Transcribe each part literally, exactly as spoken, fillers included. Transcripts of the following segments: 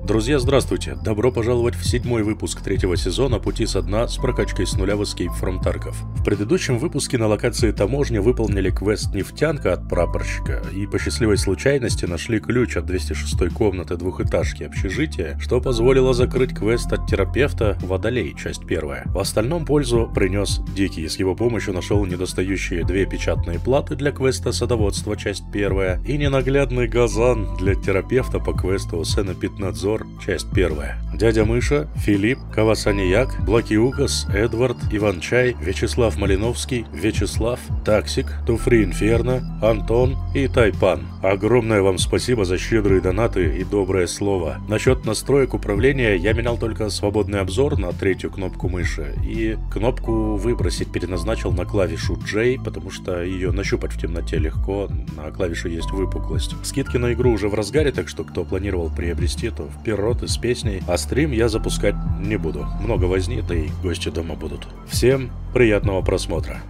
Друзья, здравствуйте! Добро пожаловать в седьмой выпуск третьего сезона «Пути со дна» с прокачкой с нуля в Escape from Tarkov. В предыдущем выпуске на локации таможни выполнили квест «Нефтянка» от прапорщика и по счастливой случайности нашли ключ от двести шестой комнаты двухэтажки общежития, что позволило закрыть квест от терапевта «Водолей», часть первая. В остальном пользу принес Дикий. С его помощью нашел недостающие две печатные платы для квеста «Садоводство», часть первая, и ненаглядный газан для терапевта по квесту «Сенопитнадзор», часть первая. Дядя Мыша, Филипп, Кавасанияк, Блакиукас, Эдвард, Иван-чай, Вячеслав Малиновский, Вячеслав, Таксик, Туфри Инферно, Антон и Тайпан. Огромное вам спасибо за щедрые донаты и доброе слово. Насчет настроек управления я менял только свободный обзор на третью кнопку мыши и кнопку «Выбросить» переназначил на клавишу J, потому что ее нащупать в темноте легко, на клавише есть выпуклость. Скидки на игру уже в разгаре, так что кто планировал приобрести, то вперед и с песней, а стрим я запускать не буду. Много возни, да и гости дома будут. Всем приятного просмотра.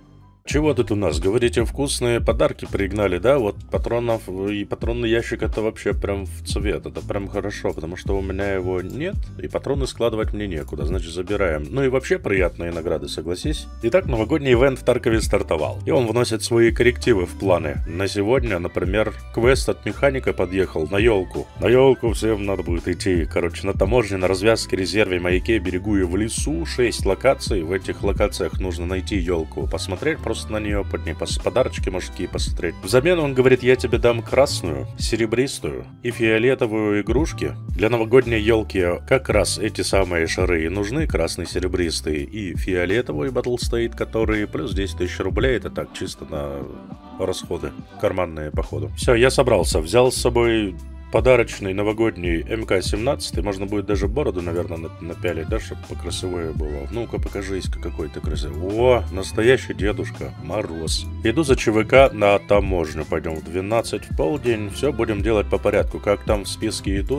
Чего тут у нас? Говорите, вкусные подарки пригнали, да? Вот патронов и патронный ящик — это вообще прям в цвет. Это прям хорошо, потому что у меня его нет, и патроны складывать мне некуда, значит забираем. Ну и вообще приятные награды, согласись. Итак, новогодний ивент в Таркове стартовал, и он вносит свои коррективы в планы. На сегодня, например, квест от механика подъехал на елку. На елку всем надо будет идти. Короче, на таможне, на развязке, резерве, маяке, берегу и в лесу. Шесть локаций. В этих локациях нужно найти елку, посмотреть просто на нее, под ней подарочки мужские посмотреть. Взамен он говорит: я тебе дам красную, серебристую и фиолетовую игрушки. Для новогодней елки как раз эти самые шары и нужны, красный, серебристый и фиолетовый Battle State, которые плюс десять тысяч рублей, это так, чисто на расходы, карманные, походу. Все, я собрался, взял с собой подарочный новогодний эм ка семнадцать, можно будет даже бороду, наверное, напялить, да, чтобы покрасивее было. Ну-ка, покажись-ка, какой ты красивый. О, настоящий Дедушка Мороз. Иду за ЧВК на таможню, пойдем в двенадцать, в полдень, все будем делать по порядку. Как там в списке идут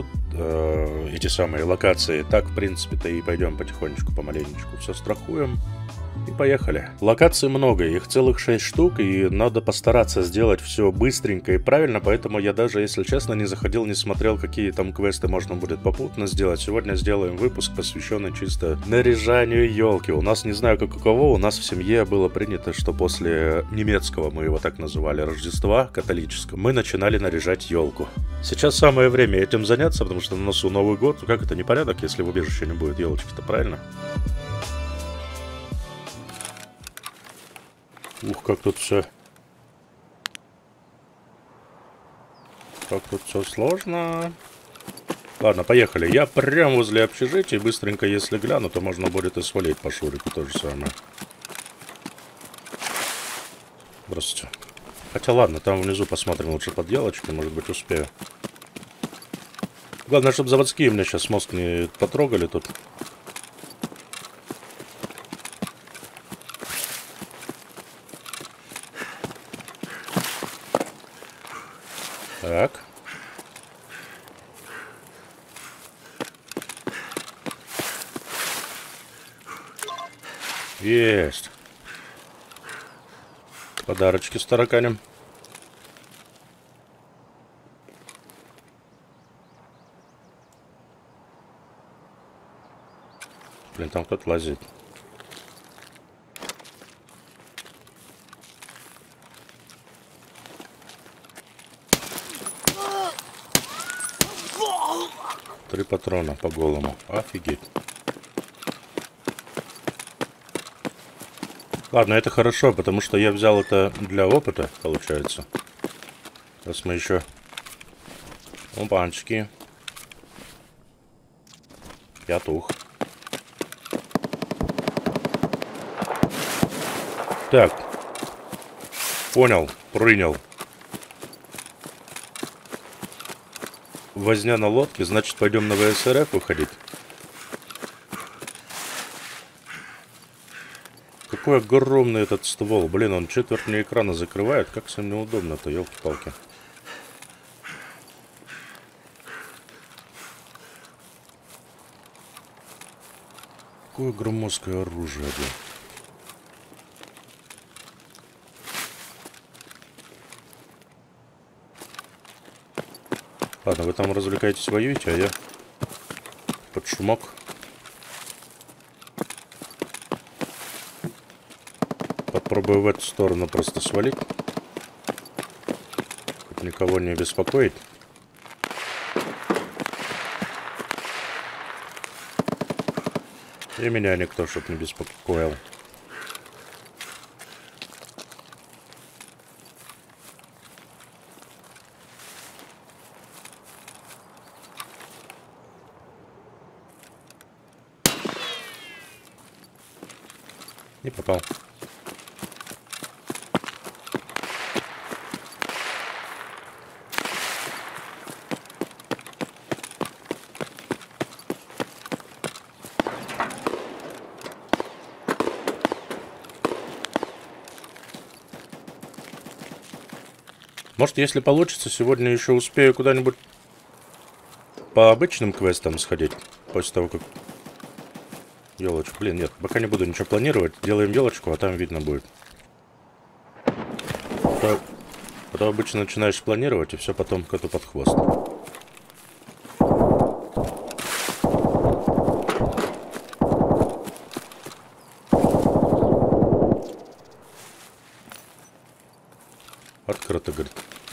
э, эти самые локации, так, в принципе-то, и пойдем потихонечку, помаленечку. Все страхуем. И поехали. Локаций много, их целых шесть штук, и надо постараться сделать все быстренько и правильно, поэтому я даже, если честно, не заходил, не смотрел, какие там квесты можно будет попутно сделать. Сегодня сделаем выпуск, посвященный чисто наряжанию елки. У нас, не знаю как у кого, у нас в семье было принято, что после немецкого, мы его так называли, Рождества католического, мы начинали наряжать елку. Сейчас самое время этим заняться, потому что на носу Новый год. Как это непорядок, если в убежище не будет елочки-то, правильно? Ух, как тут все. Как тут все сложно. Ладно, поехали. Я прям возле общежития. Быстренько, если гляну, то можно будет и свалить по Шурику. То же самое. Здравствуйте. Хотя ладно, там внизу посмотрим лучше под елочкой. Может быть, успею. Главное, чтобы заводские мне сейчас мозг не потрогали тут. Так. Есть. Подарочки с тараканем. Блин, там кто-то лазит. Три патрона по голому. Офигеть. Ладно, это хорошо, потому что я взял это для опыта, получается. Сейчас мы еще... Опанчики. Пятух. Так. Понял, принял. Возня на лодке, значит, пойдем на вэ эс эр эф выходить. Какой огромный этот ствол. Блин, он четверть мне экрана закрывает. Как с ним неудобно-то, елки-палки. Какое громоздкое оружие, блин. Ладно, вы там развлекаетесь, воюете, а я под шумок. Попробую в эту сторону просто свалить. Чтоб никого не беспокоить. И меня никто чтоб не беспокоил. Не попал. Может, если получится, сегодня еще успею куда-нибудь по обычным квестам сходить. После того, как... Елочку. Блин, нет, пока не буду ничего планировать. Делаем елочку, а там видно будет. Когда, когда обычно начинаешь планировать, и все потом коту под хвост. Открыто, говорит.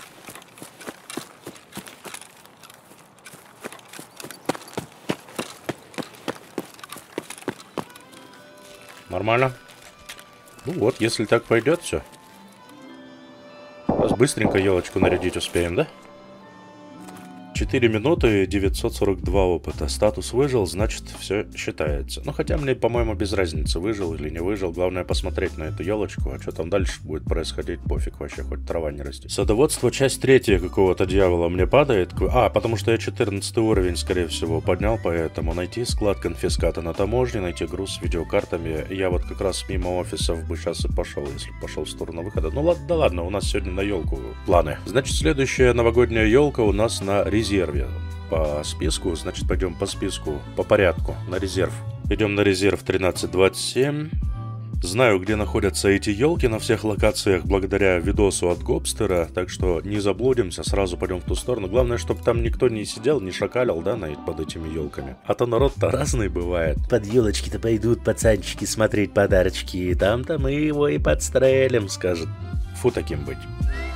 Нормально. Ну вот, если так пойдет, все. Сейчас быстренько елочку нарядить успеем, да? четыре минуты, девятьсот сорок два опыта. Статус выжил, значит, все считается. Ну, хотя мне, по-моему, без разницы, выжил или не выжил. Главное посмотреть на эту елочку. А что там дальше будет происходить, пофиг вообще, хоть трава не растет. Садоводство, часть третья какого-то дьявола мне падает. А, потому что я четырнадцатый уровень, скорее всего, поднял, поэтому найти склад конфиската на таможне, найти груз с видеокартами. Я вот как раз мимо офисов бы сейчас и пошел, если пошел в сторону выхода. Ну ладно, да ладно, у нас сегодня на елку планы. Значит, следующая новогодняя елка у нас на резерве. По списку, значит, пойдем по списку, по порядку, на резерв. Идем на резерв тринадцать двадцать семь. Знаю, где находятся эти елки на всех локациях благодаря видосу от Гобстера, так что не заблудимся, сразу пойдем в ту сторону. Главное, чтобы там никто не сидел, не шакалил, да, под этими елками. А то народ-то разный бывает. Под елочки-то пойдут пацанчики смотреть подарочки, там-то мы его и подстрелим, скажет. Фу таким быть.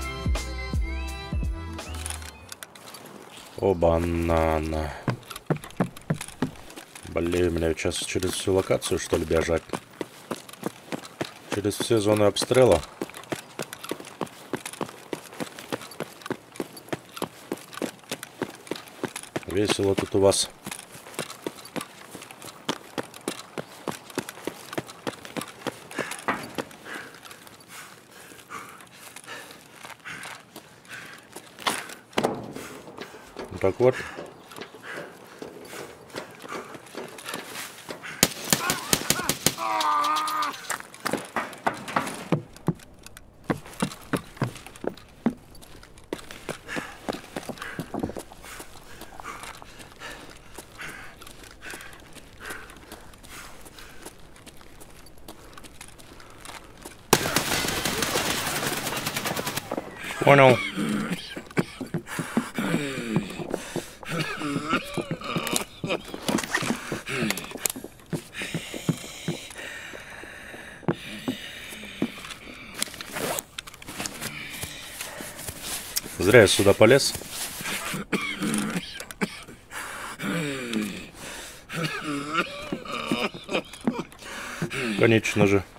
О, банана. Блин, мне сейчас через всю локацию, что ли, бежать? Через все зоны обстрела? Весело тут у вас. Так вот. Понял. Зря я сюда полез. Конечно же.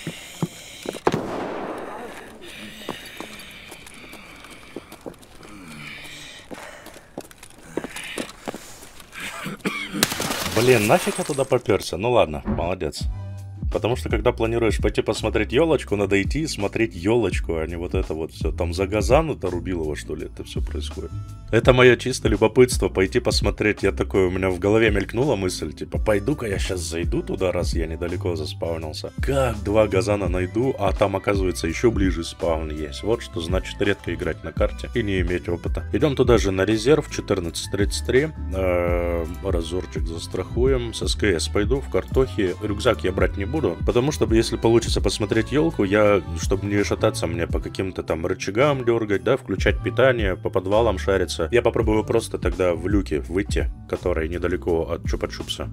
Блин, нафиг я туда поперся? Ну ладно, молодец. Потому что, когда планируешь пойти посмотреть елочку, надо идти и смотреть елочку, а не вот это вот все. Там за Газану-то Рубилова, что ли, это все происходит. Это мое чисто любопытство, пойти посмотреть. Я такой, у меня в голове мелькнула мысль, типа, пойду-ка я сейчас зайду туда, раз я недалеко заспаунился. Как два Газана найду, а там, оказывается, еще ближе спаун есть. Вот что значит редко играть на карте и не иметь опыта. Идем туда же на резерв, четырнадцать тридцать три. Разорчик застрахуем. С СКС пойду, в картохе. Рюкзак я брать не буду. буду. Потому что, если получится посмотреть елку, я, чтобы не шататься мне по каким-то там рычагам дергать, да, включать питание, по подвалам шариться, я попробую просто тогда в люке выйти, который недалеко от Чупа-Чупса.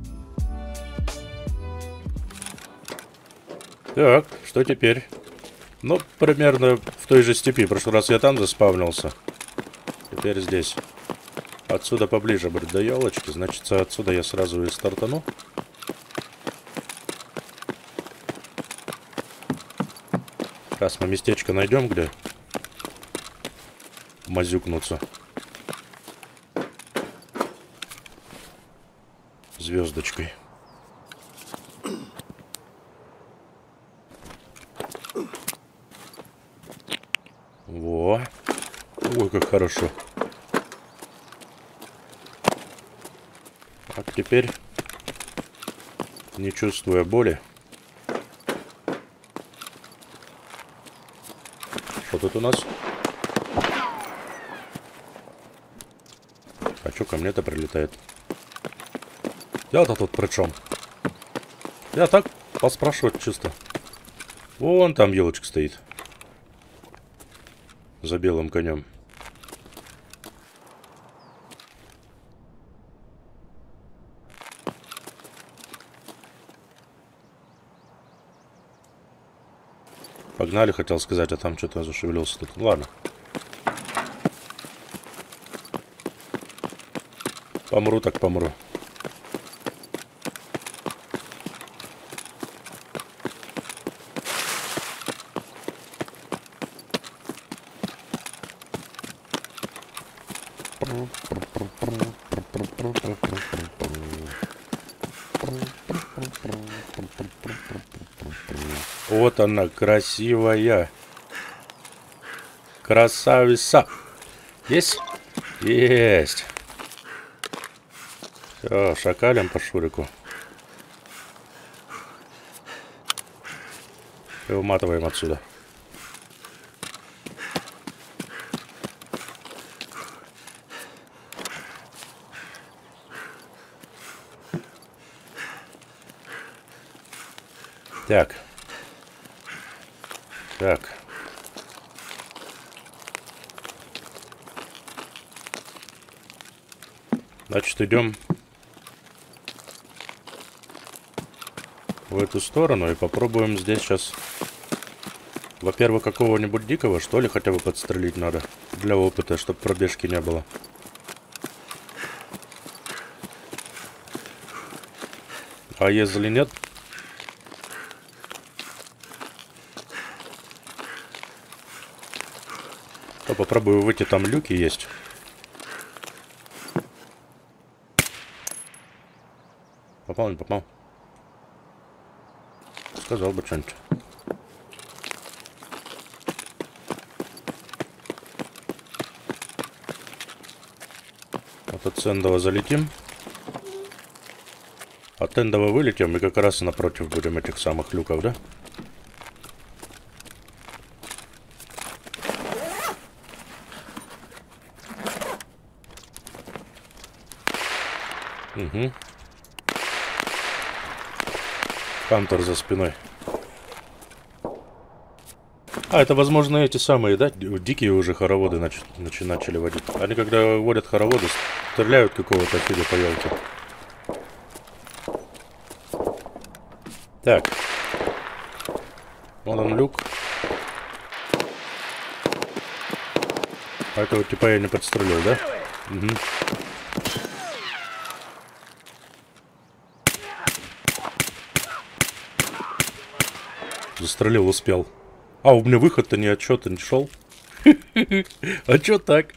Так, что теперь? Ну, примерно в той же степи. В прошлый раз я там заспавнился. Теперь здесь. Отсюда поближе будет до елочки. Значит, отсюда я сразу и стартану. Сейчас мы местечко найдем, где мазюкнуться. Звездочкой. Во. Ой, как хорошо. А теперь, не чувствуя боли, что тут у нас? А что ко мне-то прилетает? Я-то тут при чем? Я так поспрашивать чисто. Вон там елочка стоит. За белым конем. Погнали, хотел сказать, а там что-то зашевелился тут. Ладно. Помру так помру. Вот она, красивая. Красавица. Есть? Есть. Все, шакалим по шурику. И уматываем отсюда. Так. Так. Значит, идем в эту сторону и попробуем здесь сейчас, во-первых, какого-нибудь дикого, что ли, хотя бы подстрелить надо. Для опыта, чтобы пробежки не было. А если нет... то попробую выйти, там люки есть. Попал, не попал? Сказал бы что-нибудь. Вот от Эндова залетим. От Эндова вылетим и как раз напротив будем этих самых люков, да? Угу. Хантер за спиной. А, это, возможно, эти самые, да? Дикие уже хороводы нач... нач... начали водить. Они, когда водят хороводы, стреляют какого-то фига по елке. Так. Вон он люк. А этого типа я не подстрелил, да? Угу. Застрелил, успел. А, у меня выход-то ни отчета не шел. А чё так?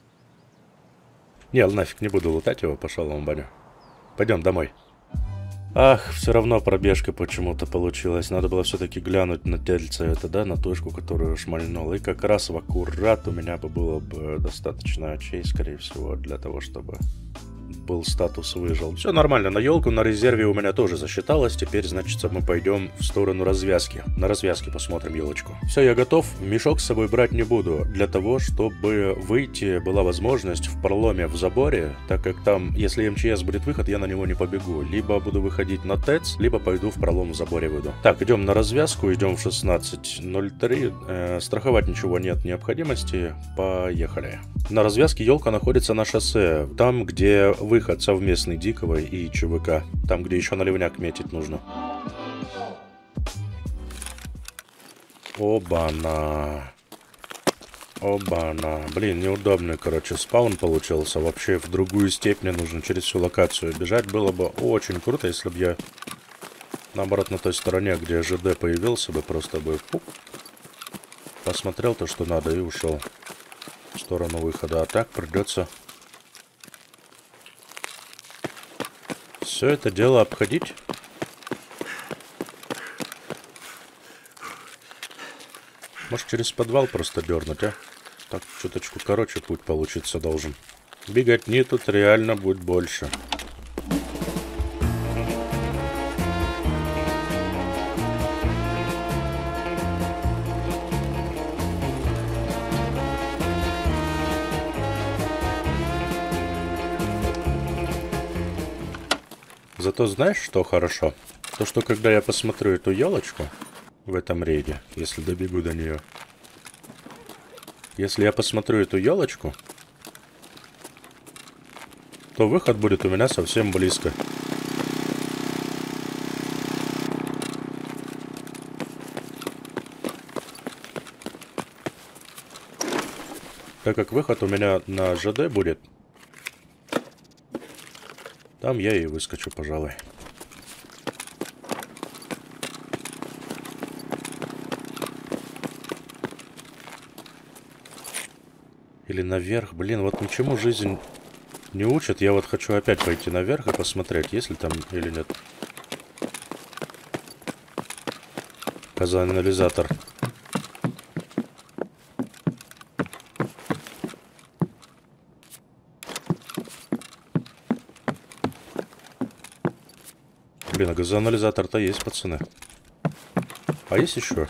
Не, нафиг, не буду лутать его, пошел он в баню. Пойдем домой. Ах, все равно пробежка почему-то получилась. Надо было все-таки глянуть на тельце это, да, на точку, которую шмальнул. И как раз в аккурат у меня бы было бы достаточно очей, скорее всего, для того, чтобы был статус выжил. Все нормально, на елку на резерве у меня тоже засчиталось. Теперь, значит, мы пойдем в сторону развязки. На развязке посмотрим елочку. Все, я готов. Мешок с собой брать не буду. Для того, чтобы выйти, была возможность в проломе в заборе, так как там, если МЧС будет выход, я на него не побегу. Либо буду выходить на ТЭЦ, либо пойду в пролом в заборе выйду. Так, идем на развязку, идем в шестнадцать ноль три. Э, страховать ничего нет необходимости. Поехали. На развязке елка находится на шоссе. Там, где выход совместный Дикого и ЧВК. Там, где еще наливняк метить нужно. Оба-на. Оба-на. Блин, неудобный, короче, спаун получился. Вообще в другую степь мне нужно через всю локацию бежать. Было бы очень круто, если бы я, наоборот, на той стороне, где ЖД появился бы, просто бы пук, посмотрел то, что надо, и ушел в сторону выхода. А так придется все это дело обходить. Может, через подвал просто дернуть, а? Так, чуточку короче путь получиться должен. Беготни тут реально будет больше. Зато знаешь, что хорошо? То, что когда я посмотрю эту елочку в этом рейде, если добегу до нее, если я посмотрю эту елочку, то выход будет у меня совсем близко. Так как выход у меня на ЖД будет, там я и выскочу, пожалуй. Или наверх. Блин, вот ничему жизнь не учит. Я вот хочу опять пойти наверх и посмотреть, есть ли там или нет. Газоанализатор. Блин, а газоанализатор-то есть, пацаны. А есть еще?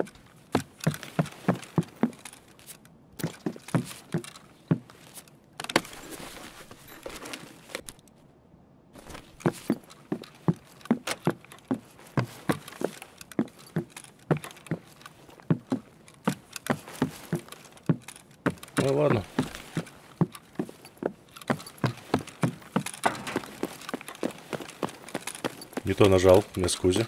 Ну ладно. Не то нажал, мне скузи.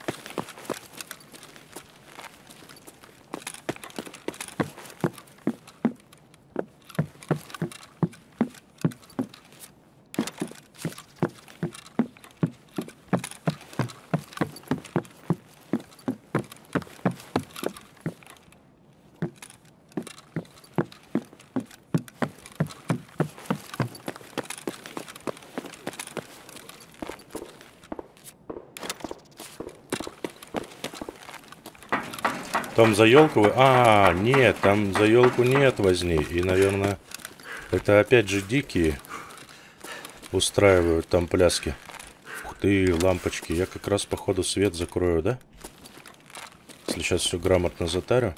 Там за елку... Вы... А, нет, там за елку нет возни. И, наверное, это опять же дикие устраивают там пляски. Ух ты, лампочки. Я как раз, походу, свет закрою, да? Если сейчас все грамотно затарю.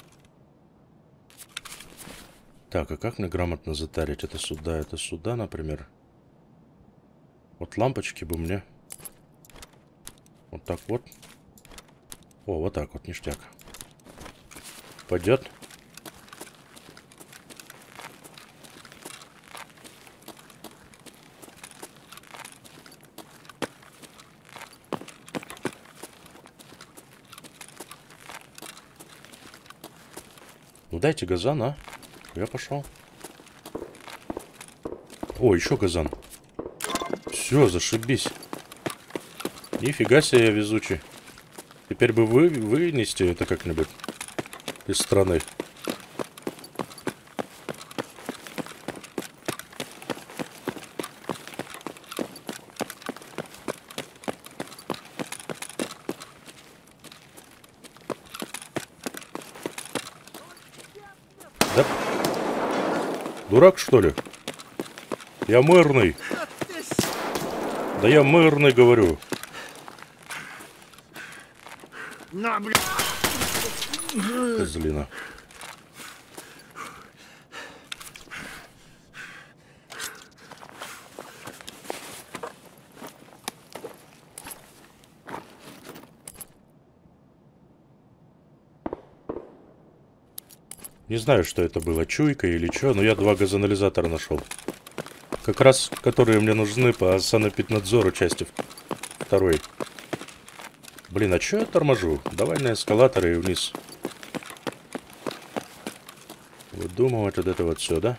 Так, а как мне грамотно затарить? Это сюда, это сюда, например. Вот лампочки бы мне... Вот так вот. О, вот так вот, ништяк. Пойдет. Ну дайте газан, а? Я пошел. О, еще газан. Все, зашибись. Нифига себе я везучий. Теперь бы вы вынести это как-нибудь из страны. Да? Дурак, что ли? Я мэрный. Да я мирный говорю. На, блядь. Козлина. Не знаю, что это было, чуйка или что, но я два газоанализатора нашел. Как раз, которые мне нужны по санэпиднадзору части второй. Блин, а что я торможу? Давай на эскалаторы и вниз. Выдумывать вот это вот все, да?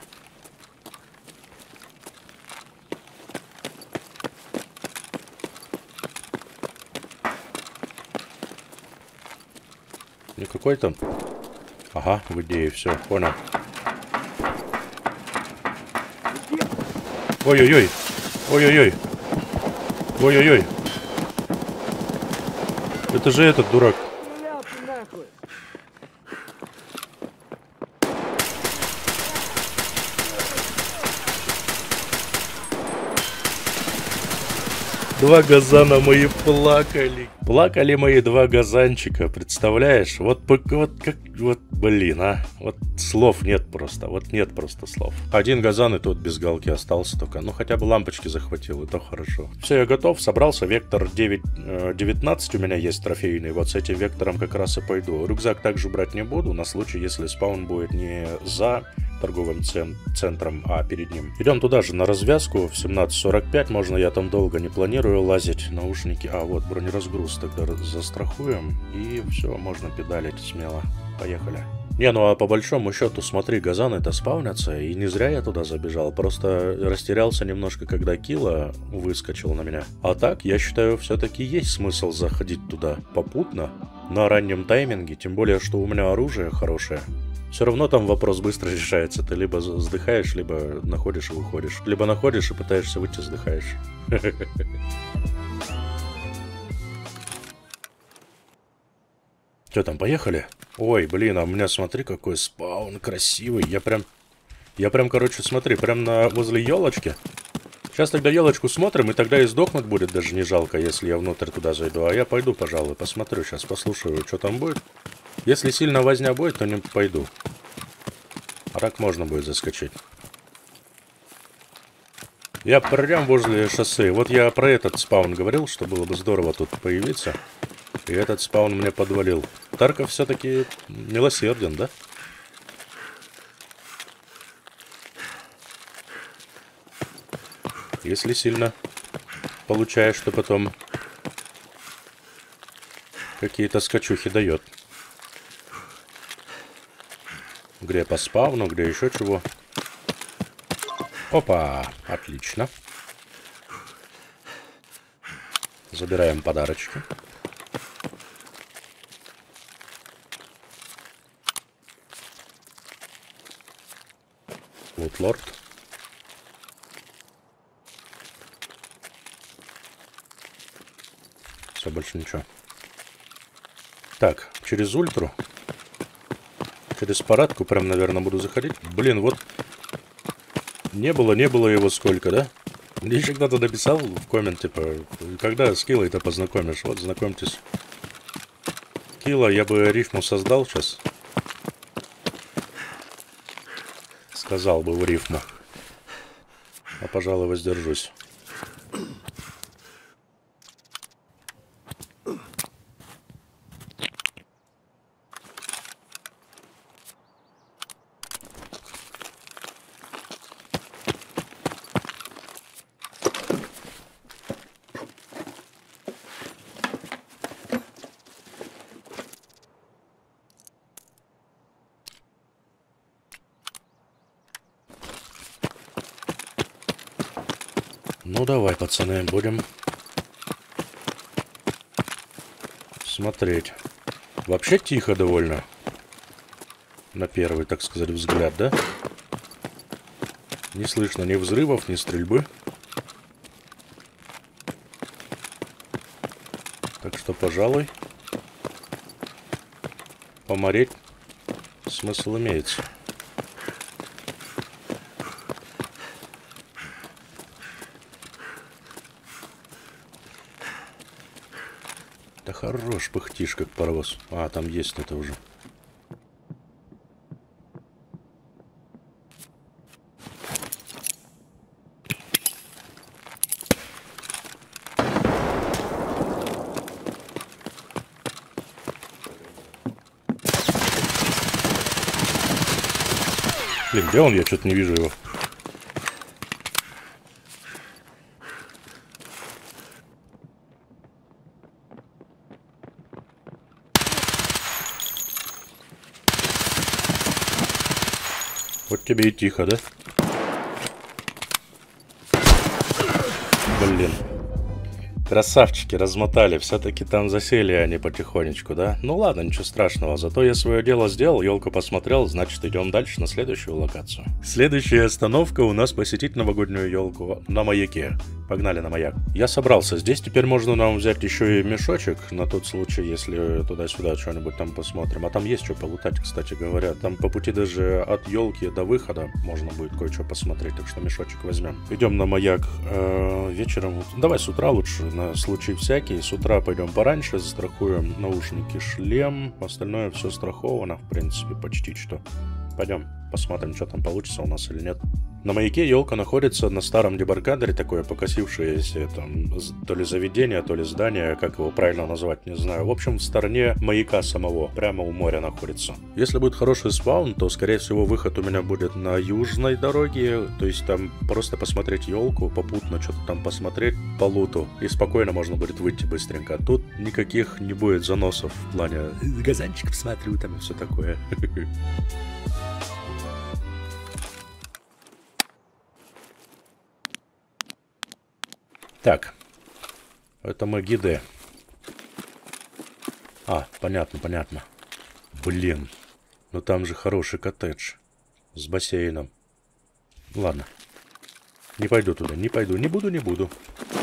Никакой там... Ага, в идее, все, понял. Ой-ой-ой. Ой-ой-ой. Ой-ой-ой. Это же этот дурак. Два газана мои плакали. Плакали мои два газанчика, представляешь? Вот, вот как, вот, блин, а. Вот слов нет просто, вот нет просто слов. Один газан и тот без галки остался только. Ну, хотя бы лампочки захватил, и то хорошо. Все, я готов, собрался. Вектор девять, девятнадцать у меня есть трофейный. Вот с этим вектором как раз и пойду. Рюкзак также брать не буду, на случай, если спаун будет не за... торговым центром, а перед ним. Идем туда же на развязку в семнадцать сорок пять. Можно, я там долго не планирую лазить. Наушники. А, вот бронеразгруз тогда застрахуем. И все, можно педалить смело. Поехали. Не, ну а по большому счету, смотри, газаны-то спаунятся. И не зря я туда забежал. Просто растерялся немножко, когда Килла выскочил на меня. А так, я считаю, все-таки есть смысл заходить туда попутно. На раннем тайминге. Тем более, что у меня оружие хорошее. Все равно там вопрос быстро решается. Ты либо сдыхаешь, либо находишь и выходишь. Либо находишь и пытаешься выйти, сдыхаешь. Что там, поехали? Ой, блин, а у меня, смотри, какой спаун красивый. Я прям... Я прям, короче, смотри, прям на... возле елочки. Сейчас тогда елочку смотрим, и тогда и сдохнуть будет даже не жалко, если я внутрь туда зайду. А я пойду, пожалуй, посмотрю сейчас, послушаю, что там будет. Если сильно возня будет, то не пойду. А так можно будет заскочить. Я прям возле шоссе. Вот я про этот спаун говорил, что было бы здорово тут появиться. И этот спаун мне подвалил. Тарков все-таки милосерден, да? Если сильно получаешь, то потом какие-то скачухи дает. Где по спавну, где еще чего. Опа, отлично. Забираем подарочки. Лутлорд. Все, больше ничего. Так, через ультру. Через парадку прям, наверное, буду заходить. Блин, вот. Не было, не было его сколько, да? Мне еще кто-то написал в коммент, типа, когда с Киллой-то познакомишь? Вот, знакомьтесь. Килла, я бы рифму создал сейчас. Сказал бы в рифму. А, пожалуй, воздержусь. Ну давай, пацаны, будем смотреть. Вообще тихо довольно. На первый, так сказать, взгляд, да? Не слышно ни взрывов, ни стрельбы. Так что, пожалуй, помореть смысл имеется. Да хорош, пыхтишь, как паровоз. А, там есть это уже. Блин, где он? Я что-то не вижу его. Вот тебе и тихо, да? Блин. Красавчики, размотали. Все-таки там засели они потихонечку, да? Ну ладно, ничего страшного. Зато я свое дело сделал, елку посмотрел, значит идем дальше на следующую локацию. Следующая остановка у нас посетить новогоднюю елку на маяке. Погнали на маяк. Я собрался. Здесь теперь можно нам взять еще и мешочек, на тот случай, если туда-сюда что-нибудь там посмотрим. А там есть что полутать, кстати говоря. Там по пути даже от елки до выхода можно будет кое-что посмотреть, так что мешочек возьмем. Идем на маяк э, вечером. Давай с утра лучше, на случай всякий. С утра пойдем пораньше, застрахуем наушники, шлем. Остальное все страховано, в принципе, почти что. Пойдем, посмотрим, что там получится у нас или нет. На маяке елка находится на старом дебаркадере, такое покосившееся там, то ли заведение, то ли здание, как его правильно назвать, не знаю. В общем, в стороне маяка самого, прямо у моря находится. Если будет хороший спаун, то, скорее всего, выход у меня будет на южной дороге, то есть там просто посмотреть елку, попутно что-то там посмотреть по луту, и спокойно можно будет выйти быстренько. Тут никаких не будет заносов в плане «газанчиков смотрю» там и все такое. Так, это мы гиды. А, понятно, понятно. Блин, ну там же хороший коттедж с бассейном. Ладно, не пойду туда, не пойду, не буду, не буду.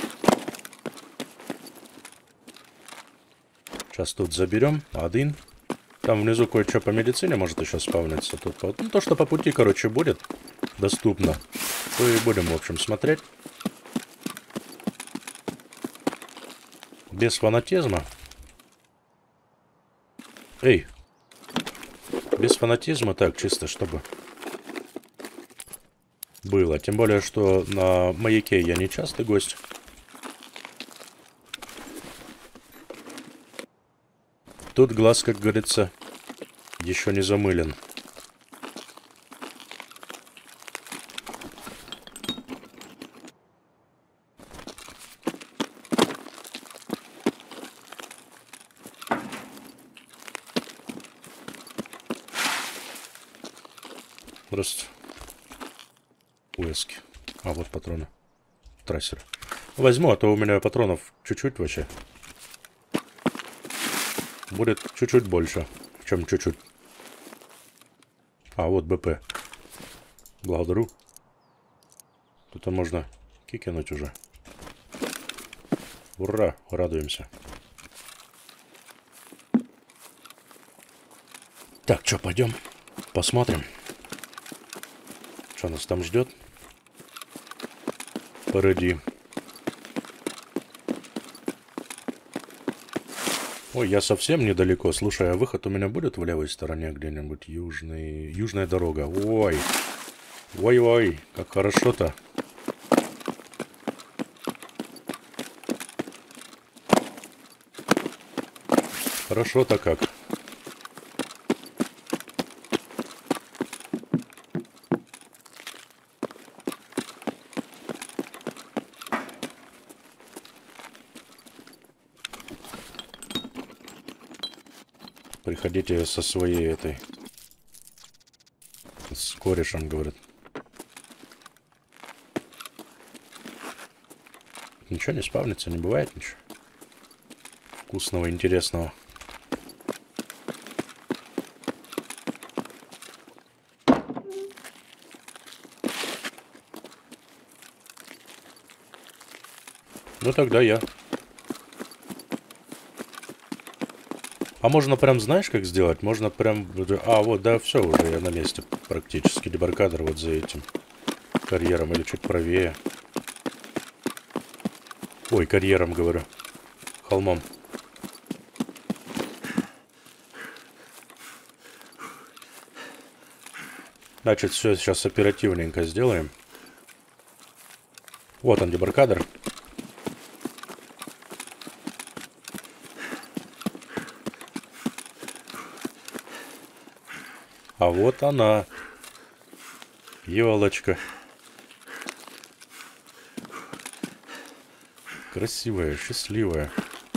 Сейчас тут заберем один. Там внизу кое-что по медицине может еще спавниться. Тут, ну, то, что по пути, короче, будет доступно, то и будем, в общем, смотреть. Без фанатизма. Эй. Без фанатизма, так, чисто, чтобы было. Тем более, что на маяке я не частый гость. Тут глаз, как говорится, еще не замылен. Просто уэски. А вот патроны. Трассер. Возьму, а то у меня патронов чуть-чуть вообще. Будет чуть-чуть больше, чем чуть-чуть. А вот БП. Благодарю. Тут можно кикнуть уже. Ура, радуемся. Так, что, пойдем посмотрим. Что нас там ждет? Погоди. Ой, я совсем недалеко. Слушай, а выход у меня будет в левой стороне где-нибудь? Южный... Южная дорога. Ой. Ой-ой, как хорошо-то. Хорошо-то как. Приходите со своей этой... С корешем, говорят. Ничего не спавнится, не бывает ничего вкусного, интересного. Ну тогда я. А можно прям, знаешь, как сделать? Можно прям... А, вот, да, все, уже я на месте практически. Дебаркадер вот за этим карьером или чуть правее. Ой, карьером, говорю. Холмом. Значит, все сейчас оперативненько сделаем. Вот он, дебаркадер. А вот она. Ёлочка. Красивая, счастливая.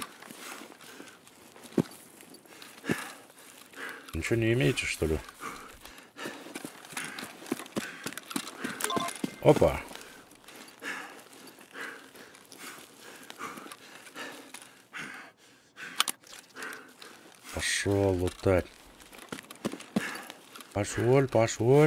Ничего не имеете, что ли? Опа. Пошел лутать. Пошел, пошел.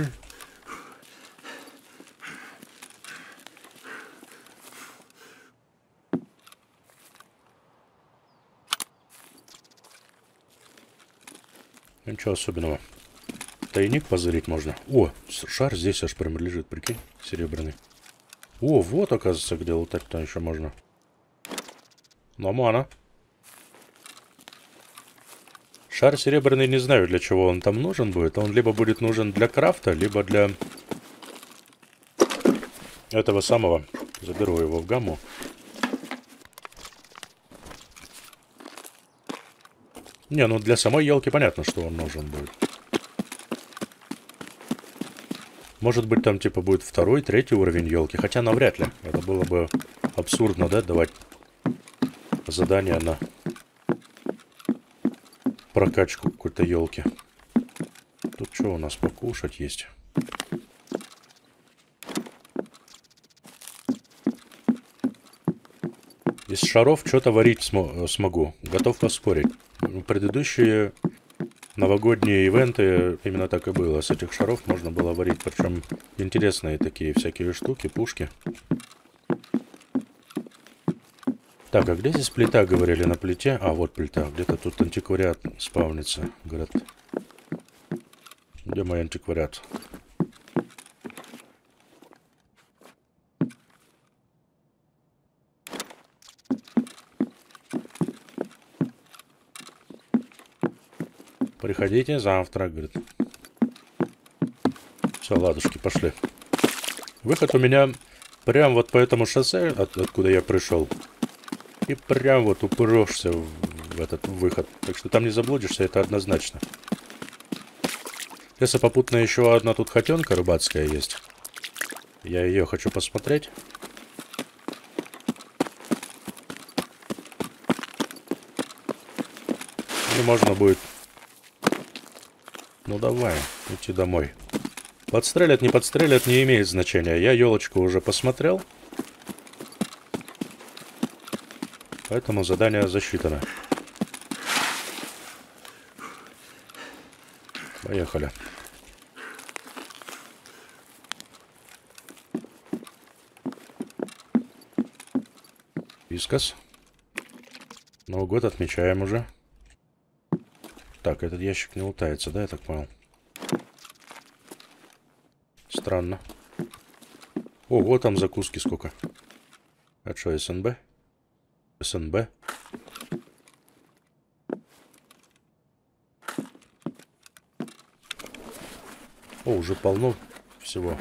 Ничего особенного. Тайник позырить можно. О, шар здесь аж прям лежит, прикинь, серебряный. О, вот, оказывается, где лутать-то еще можно. Нормально. Шар серебряный, не знаю, для чего он там нужен будет. Он либо будет нужен для крафта, либо для этого самого. Заберу его в гамму. Не, ну для самой елки понятно, что он нужен будет. Может быть, там типа будет второй, третий уровень елки. Хотя навряд ли. Это было бы абсурдно, да, давать задание на прокачку какой-то елки. Тут что у нас покушать есть? Из шаров что-то варить см смогу. Готов поспорить. Предыдущие новогодние ивенты именно так и было. С этих шаров можно было варить. Причем интересные такие всякие штуки, пушки. Так, а где здесь плита, говорили, на плите? А, вот плита. Где-то тут антиквариат спавнится, говорят. Где мой антиквариат? Приходите завтра, говорит. Все, ладушки, пошли. Выход у меня прям вот по этому шоссе, от, откуда я пришел. И прям вот упрешься в, в этот выход. Так что там не заблудишься, это однозначно. Если попутно еще одна тут хотенка рыбацкая есть. Я ее хочу посмотреть. И можно будет... Ну давай, идти домой. Подстрелят, не подстрелят, не имеет значения. Я елочку уже посмотрел. Поэтому задание засчитано. Поехали. Вискас. Новый год отмечаем уже. Так, этот ящик не лутается, да, я так понял? Странно. О, вот там закуски сколько. А что, СНБ? СНБ. О, уже полно всего.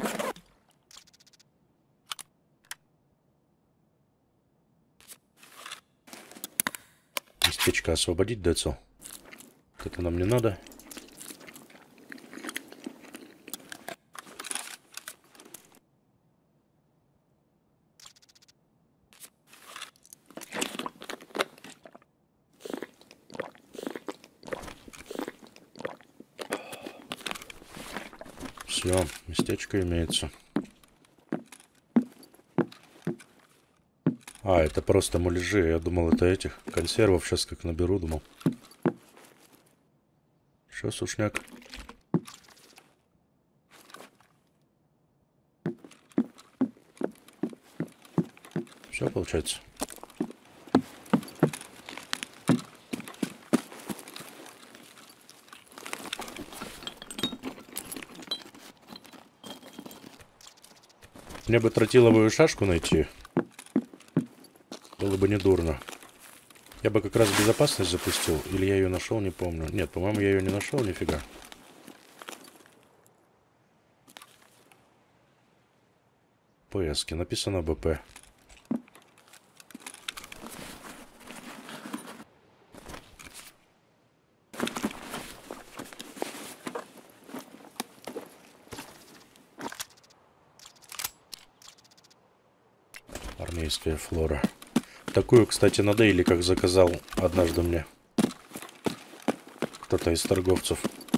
Местечко освободить, Децл. Это нам не надо. Все, местечко имеется. А, это просто муляжи. Я думал, это этих консервов. Сейчас как наберу, думал. Что, сушняк? Все получается. Мне бы тротиловую шашку найти. Было бы недурно. Я бы как раз безопасность запустил. Или я ее нашел, не помню. Нет, по-моему, я ее не нашел, нифига. ПСки. Написано БП. Армейская флора. Такую, кстати, на дейли, как заказал однажды мне кто-то из торговцев.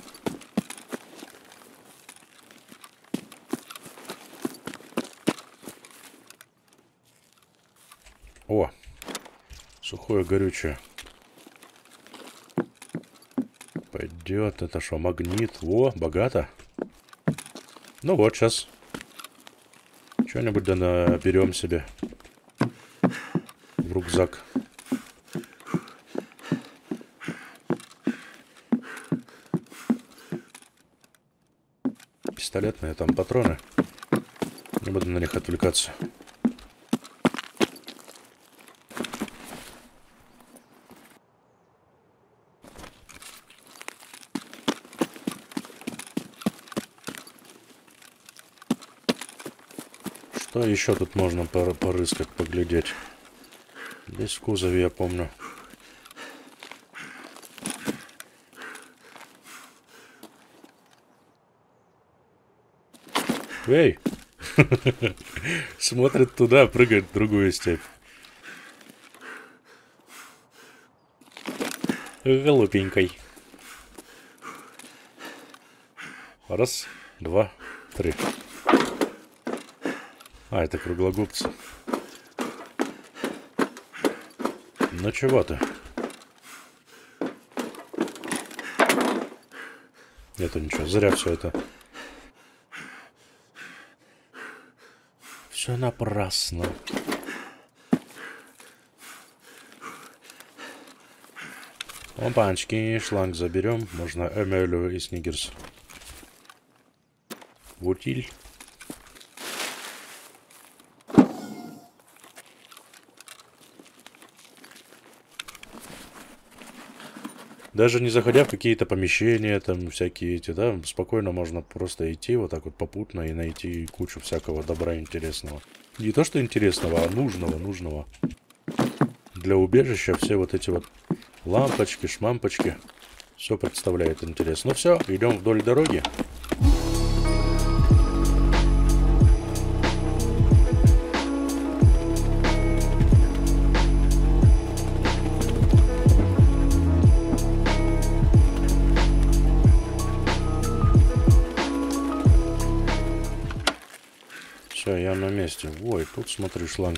О, сухое горючее. Пойдет. Это что, магнит? О, богато. Ну вот, сейчас что-нибудь да наберем себе в рюкзак. Пистолетные там патроны. Не буду на них отвлекаться. Что еще тут можно пор порыскать, поглядеть? Здесь в кузове, я помню. Эй! Смотрит туда, прыгает в другую степь. Голубенькой. Раз, два, три. А, это круглогубцы. Ну чего ты? Нету ничего, зря все это. Все напрасно. Опанчики, шланг заберем. Можно эмелю и снигерс. В утиль. Даже не заходя в какие-то помещения, там всякие эти, да, спокойно можно просто идти вот так вот попутно и найти кучу всякого добра интересного. Не то что интересного, а нужного, нужного. Для убежища все вот эти вот лампочки, шмампочки. Все представляет интерес. Ну все, идем вдоль дороги. Все, я на месте. Ой, тут смотри, шланг.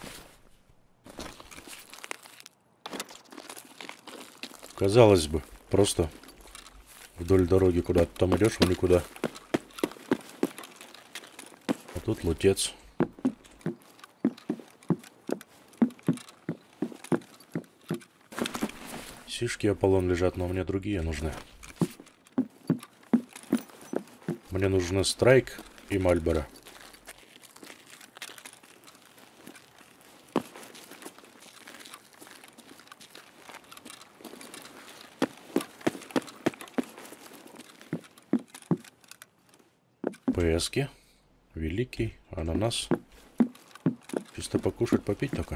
Казалось бы, просто вдоль дороги куда-то там идешь, в никуда. А тут лутец. Сишки Аполлон лежат, но мне другие нужны. Мне нужны Страйк и Мальборо. ПСки. Великий. Ананас. Чисто покушать, попить только.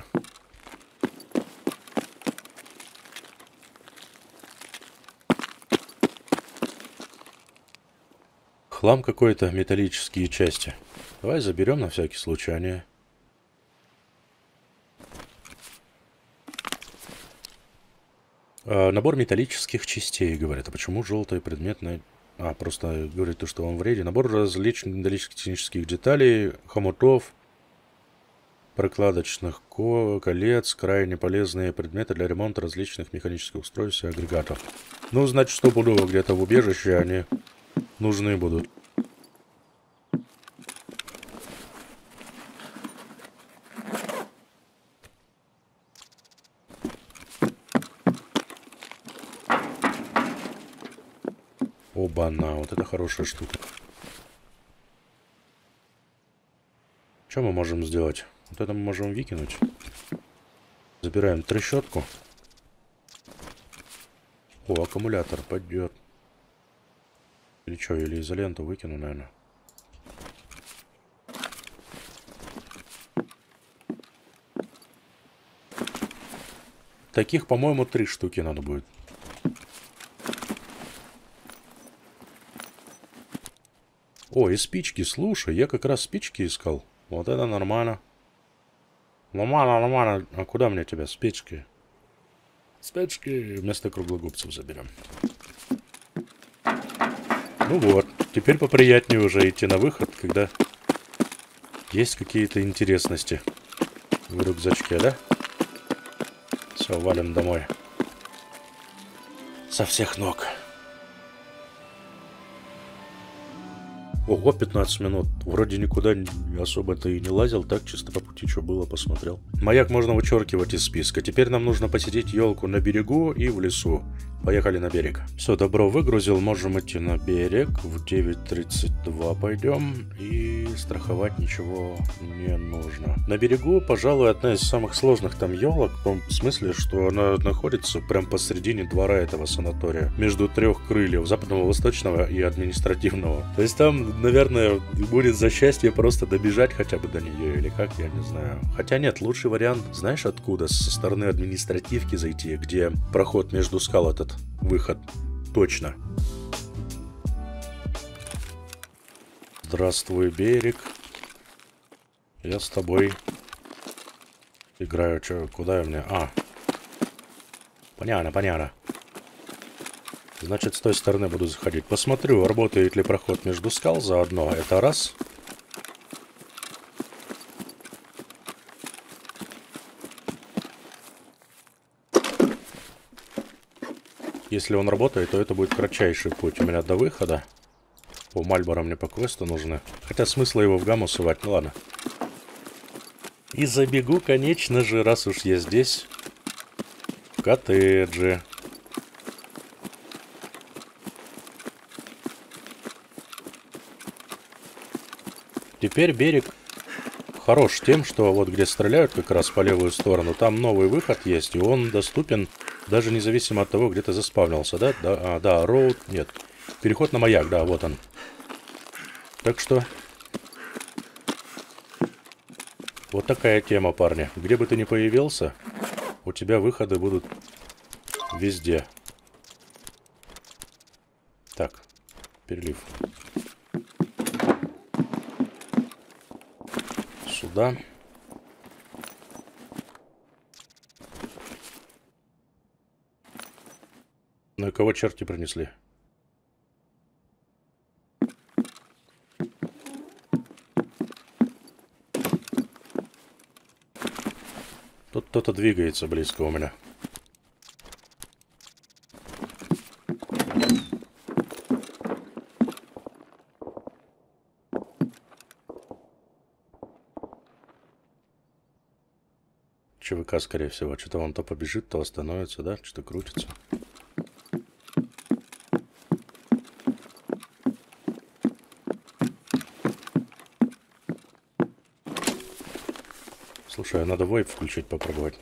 Хлам какой-то, металлические части. Давай заберем на всякий случай, а не... А, набор металлических частей, говорят. А почему желтый предметный? А, просто говорит то, что он вреден. Набор различных металлических технических деталей, хомутов, прокладочных колец, крайне полезные предметы для ремонта различных механических устройств и агрегатов. Ну, значит, стопудово где-то в убежище они нужны будут. Оба-на, вот это хорошая штука. Что мы можем сделать? Вот это мы можем выкинуть. Забираем трещотку. О, аккумулятор пойдет. Или что, или изоленту выкину, наверное. Таких, по-моему, три штуки надо будет. О, и спички, слушай, я как раз спички искал. Вот это нормально. Нормально, нормально. А куда мне тебя? Спички. Спички вместо круглогубцев заберем. Ну вот, теперь поприятнее уже идти на выход, когда есть какие-то интересности в рюкзачке, да? Все, валим домой. Со всех ног. Ого, пятнадцать минут. Вроде никуда особо-то и не лазил, так чисто по пути, что было, посмотрел. Маяк можно вычеркивать из списка. Теперь нам нужно посетить елку на берегу и в лесу. Поехали на берег. Все, добро выгрузил, можем идти на берег. В девять тридцать два пойдем. И страховать ничего не нужно. На берегу, пожалуй, одна из самых сложных там елок. В том смысле, что она находится прям посередине двора этого санатория. Между трех крыльев, западного, восточного и административного. То есть там, наверное, будет за счастье просто добежать хотя бы до нее. Или как, я не знаю. Хотя нет, лучший вариант, знаешь откуда? Со стороны административки зайти, где проход между скал этот. Выход. Точно. Здравствуй, берег. Я с тобой играю. Че, куда я мне? А. Понятно, понятно. Значит, с той стороны буду заходить. Посмотрю, работает ли проход между скал заодно. Это раз. Если он работает, то это будет кратчайший путь у меня до выхода. По Мальборо мне по квесту нужны. Хотя смысла его в гамму сувать, ну ладно. И забегу, конечно же, раз уж я здесь, в коттеджи. Теперь берег хорош тем, что вот где стреляют как раз по левую сторону, там новый выход есть, и он доступен даже независимо от того, где ты заспавнился, да? Да, а, да, роуд, нет. Переход на маяк, да, вот он. Так что... Вот такая тема, парни. Где бы ты ни появился, у тебя выходы будут везде. Так, перелив. Сюда. Ну и кого черти принесли? Тут кто-то двигается близко у меня. ЧВК, скорее всего. Что-то он то побежит, то остановится, да? Что-то крутится. Слушай, надо вейп включить, попробовать.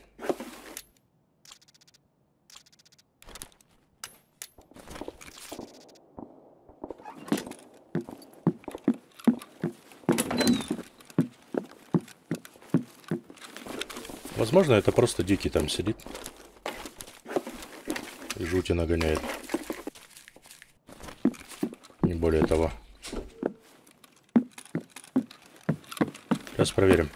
Возможно, это просто дикий там сидит. И жути нагоняет. Не более того. Сейчас проверим.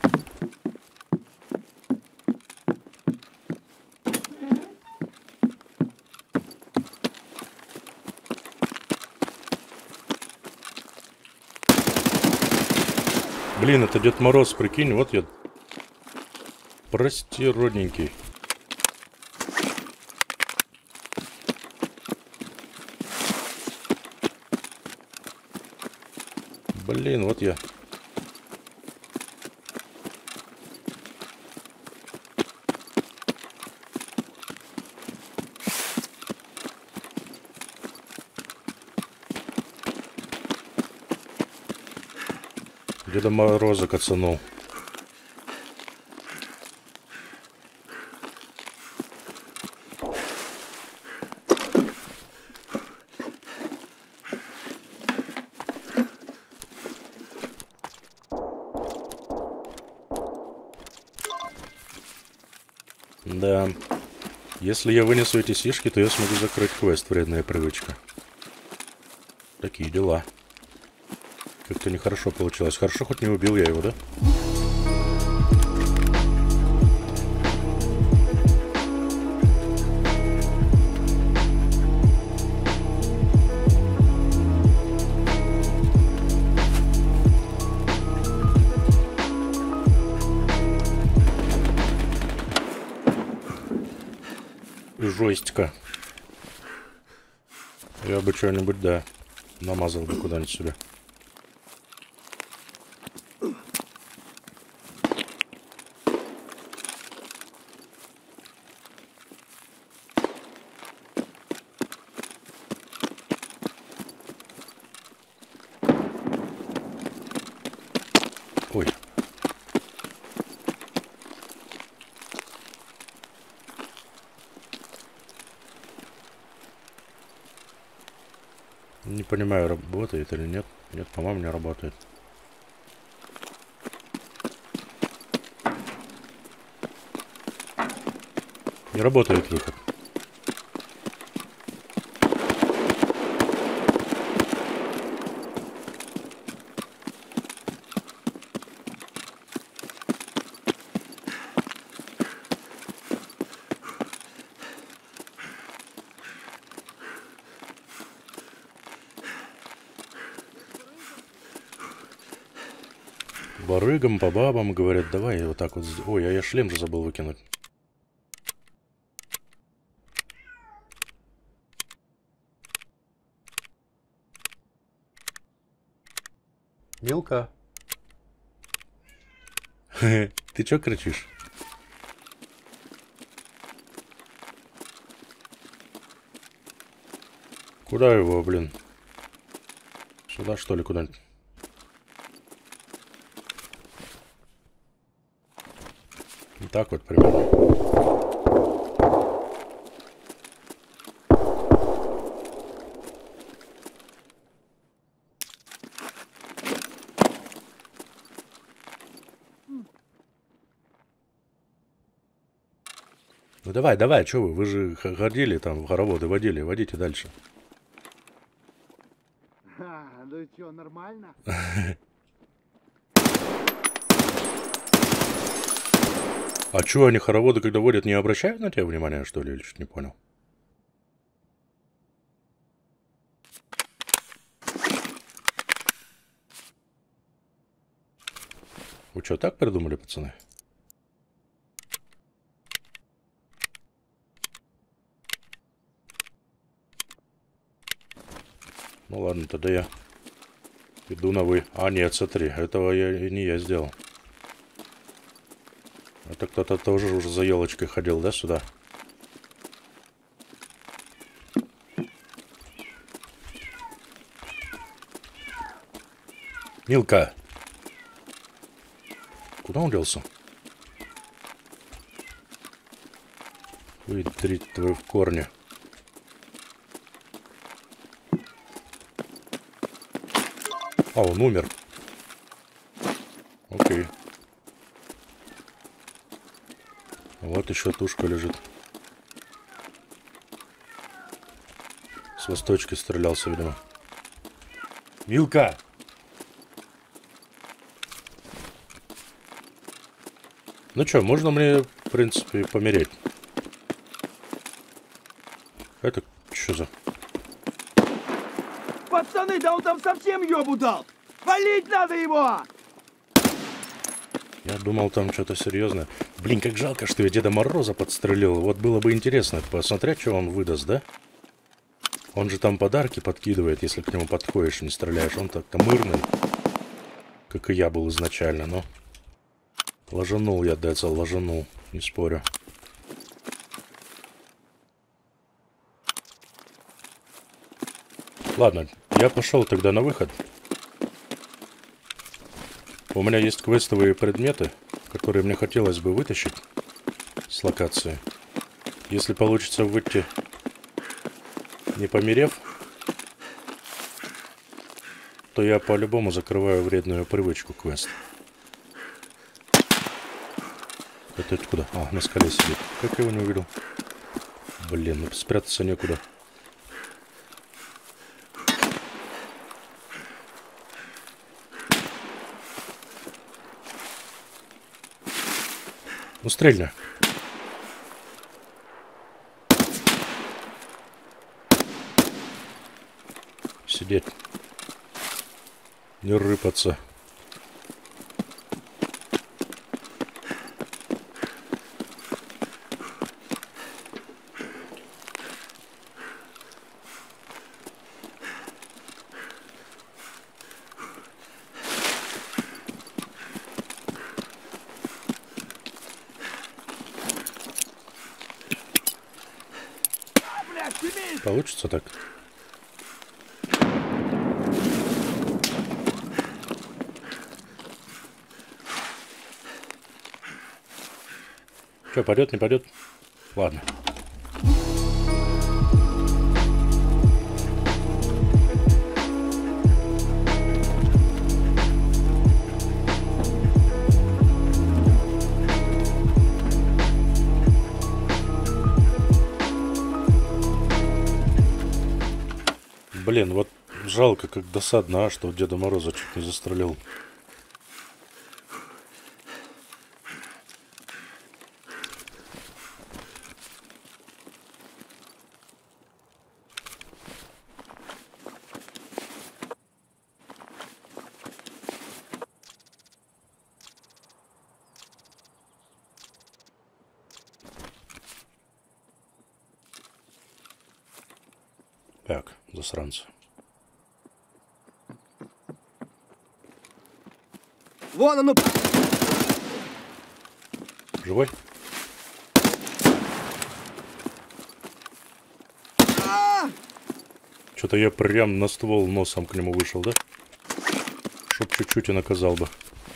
Блин, это Дед Мороз, прикинь, вот я... Прости, родненький. Блин, вот я. Деда Мороза кацанул. Да. Если я вынесу эти сишки, то я смогу закрыть квест «Вредная привычка». Такие дела. Как-то нехорошо получилось. Хорошо, хоть не убил я его, да? Жестко. Я бы что-нибудь, да, намазал бы куда-нибудь сюда. Ой. Не понимаю, работает или нет. Нет, по-моему, не работает. Не работает выход. Барыгам, по бабам говорят, давай вот так вот. Ой, а я шлем же забыл выкинуть. Милка. Ты чё кричишь? Куда его, блин? Сюда, что ли, куда-нибудь? Так вот примерно. Ну давай, давай, что вы? Вы же ходили там в хороводы, водили, водите дальше. А, ну что, нормально? А чё, они хороводы, когда водят, не обращают на тебя внимания, что ли? Или что-то не понял? Вы что, так придумали, пацаны? Ну ладно, тогда я иду на вы. А, нет, смотри, этого я не я сделал. Это кто-то тоже уже за елочкой ходил, да, сюда? Милка! Куда он делся? Вытрить твою в корне. А, он умер. Окей. Вот еще тушка лежит. С восточки стрелялся, видимо. Милка! Ну что, можно мне, в принципе, помереть? Это что за... Пацаны, да он там совсем ёбу дал! Валить надо его! Я думал, там что-то серьезное. Блин, как жалко, что я Деда Мороза подстрелил. Вот было бы интересно посмотреть, что он выдаст, да? Он же там подарки подкидывает, если к нему подходишь и не стреляешь. Он так-то мирный, как и я был изначально, но... Ложанул я, Децл, ложанул. Не спорю. Ладно, я пошел тогда на выход. У меня есть квестовые предметы, которые мне хотелось бы вытащить с локации. Если получится выйти, не померев, то я по-любому закрываю вредную привычку квест. Это куда? А, на скале сидит. Как я его не увидел? Блин, ну спрятаться некуда. Ну стрельно. Сидеть. Не рыпаться. Получится так? Что, пойдет, не пойдет? Ладно. Блин, вот жалко, как досадно, а, что Деда Мороза чуть не застрелил. Так, засранцы. Вон оно! Живой? Что-то я прям на ствол носом к нему вышел, да? Чтоб чуть-чуть и наказал бы.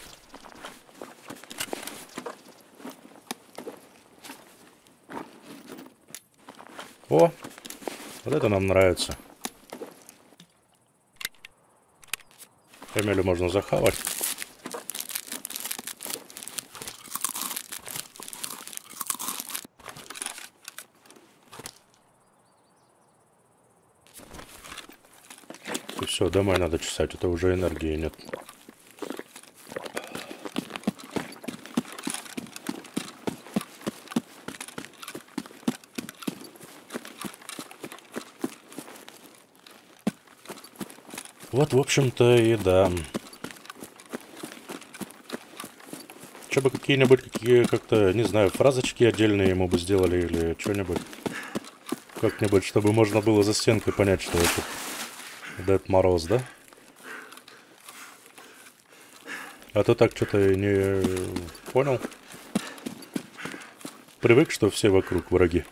О! Вот это нам нравится. Эмилю можно захавать. И все, домой надо чесать, это уже энергии нет. Вот, в общем-то, и да. Че бы какие-нибудь, какие, как-то, не знаю, фразочки отдельные ему бы сделали или что-нибудь. Как-нибудь, чтобы можно было за стенкой понять, что это Дед Мороз, да? А то так что-то не понял. Привык, что все вокруг враги.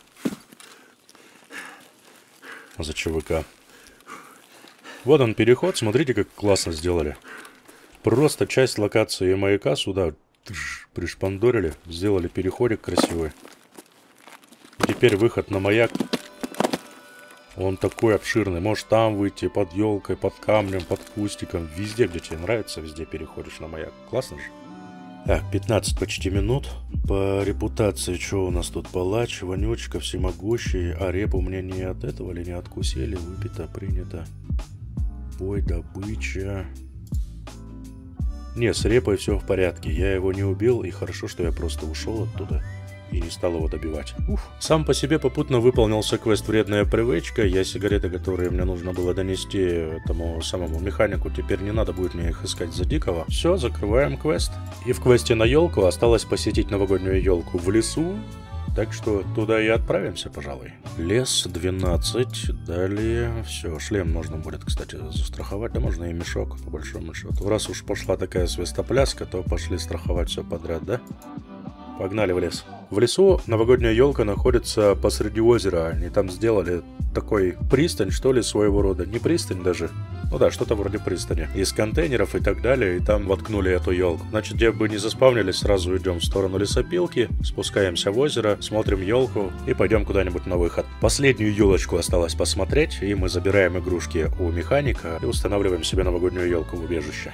За ЧВК. Вот он переход, смотрите, как классно сделали. Просто часть локации маяка сюда тыш, пришпандорили, сделали переходик красивый. И теперь выход на маяк. Он такой обширный. Можешь там выйти, под елкой, под камнем, под кустиком. Везде, где тебе нравится, везде переходишь на маяк. Классно же? Так, пятнадцать почти минут. По репутации, что у нас тут? Палач, вонючка, всемогущий. А репу у меня не от этого или не откусили? Выпито, принято. Бой, добыча. Не, с репой все в порядке. Я его не убил, и хорошо, что я просто ушел оттуда и не стал его добивать. Уф. Сам по себе попутно выполнился квест «Вредная привычка». Я сигареты, которые мне нужно было донести этому самому механику, теперь не надо будет мне их искать за дикого. Все, закрываем квест. И в квесте на елку осталось посетить новогоднюю елку в лесу. Так что туда и отправимся, пожалуй. Лес двенадцать. Далее все. Шлем можно будет, кстати, застраховать. Да можно и мешок, по большому счету. Раз уж пошла такая свистопляска, то пошли страховать все подряд, да? Погнали в лес. В лесу новогодняя елка находится посреди озера. Они там сделали такой пристань, что ли, своего рода. Не пристань даже. Ну да, что-то вроде пристани. Из контейнеров и так далее. И там воткнули эту елку. Значит, где бы не заспавнились, сразу идем в сторону лесопилки. Спускаемся в озеро, смотрим елку и пойдем куда-нибудь на выход. Последнюю елочку осталось посмотреть. И мы забираем игрушки у механика и устанавливаем себе новогоднюю елку в убежище.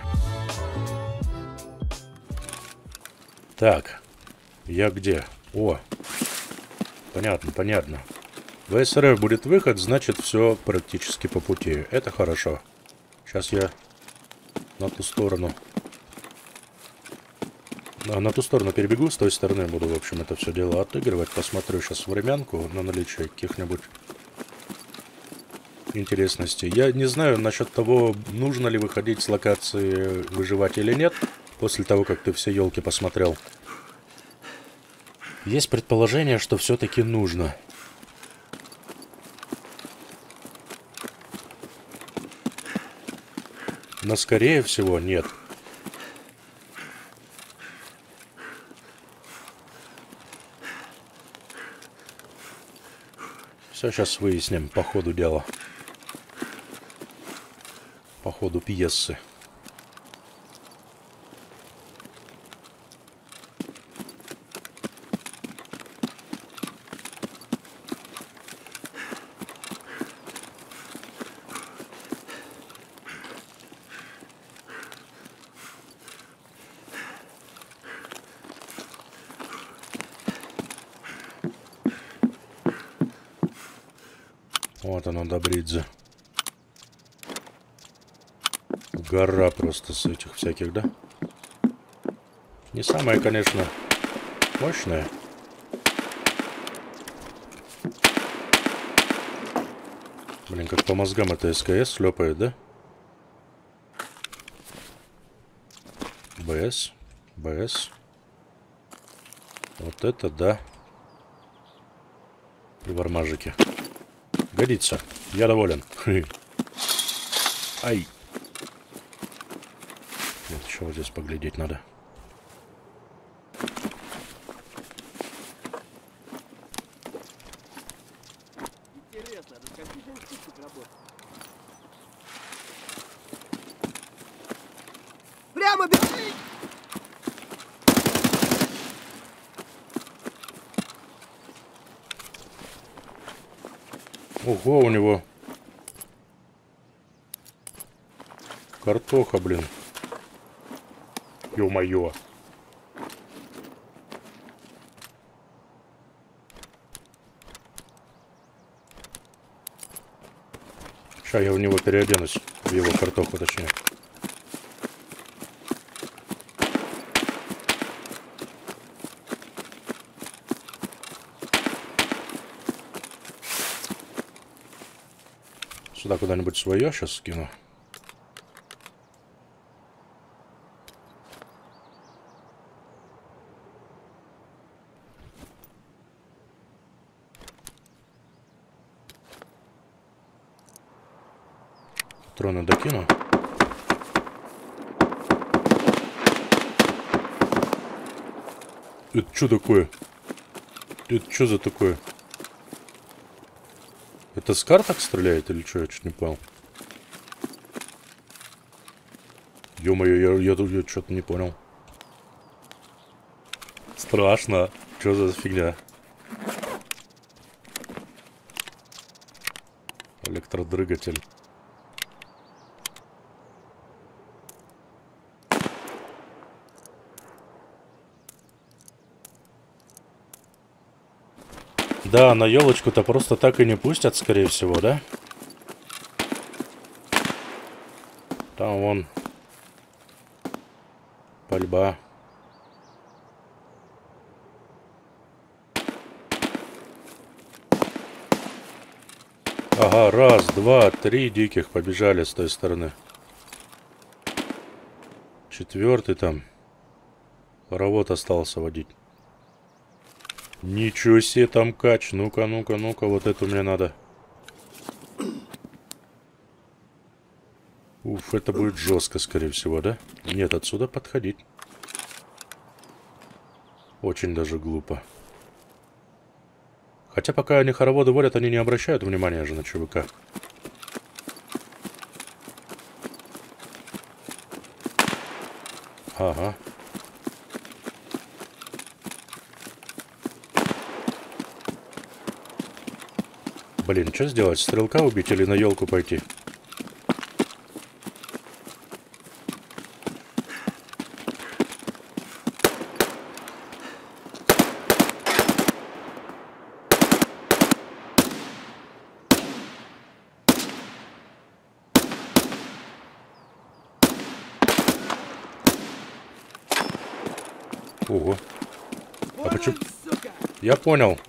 Так. Я где? О, понятно, понятно. В эс эр эф будет выход, значит все практически по пути. Это хорошо. Сейчас я на ту сторону. А, на ту сторону перебегу, с той стороны буду, в общем, это все дело отыгрывать. Посмотрю сейчас времянку на наличие каких-нибудь интересностей. Я не знаю насчет того, нужно ли выходить с локации выживать или нет, после того, как ты все елки посмотрел. Есть предположение, что все-таки нужно. Но скорее всего нет. Все сейчас выясним по ходу дела. По ходу пьесы. Вот оно, Добридзе. Гора просто с этих всяких, да? Не самая, конечно, мощная. Блин, как по мозгам это эс ка эс шлепает, да? бэ эс. бэ эс. Вот это да. И вармажики. Годится. Я доволен. Ай. Нет, еще вот здесь поглядеть надо. Интересно, до каких институтов работает? Прямо беги! Ого, у него картоха, блин. Ё-моё. Сейчас я в него переоденусь. В его картоху, точнее. Сюда куда-нибудь свое сейчас скину. Патроны докину. Это что такое? Это что за такое? Это с карток стреляет или что? Я чуть не понял. Ё-моё, я, я, я что-то не понял. Страшно. Что за фигня? Электродрыгатель. Да, на елочку-то просто так и не пустят, скорее всего, да? Там вон пальба. Ага, раз, два, три диких побежали с той стороны. Четвертый там. Хоровод остался водить. Ничего себе там кач. Ну-ка, ну-ка, ну-ка. Вот это мне надо. Уф, это будет жестко, скорее всего, да? Нет, отсюда подходить. Очень даже глупо. Хотя пока они хороводы водят, они не обращают внимания же на ЧВК. Ага. Блин, что сделать? Стрелка убить или на елку пойти? Ого. А почему? Сука! Я понял.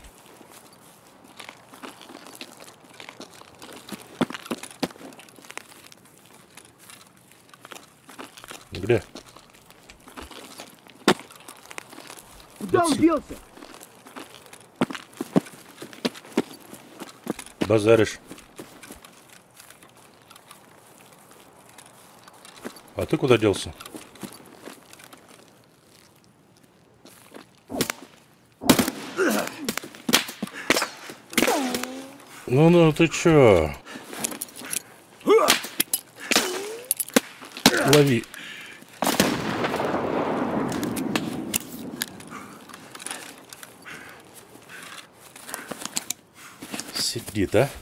Где? Куда он делся? Базаришь. А ты куда делся? Ну-ну, ты чё? Лови. Сидит, а?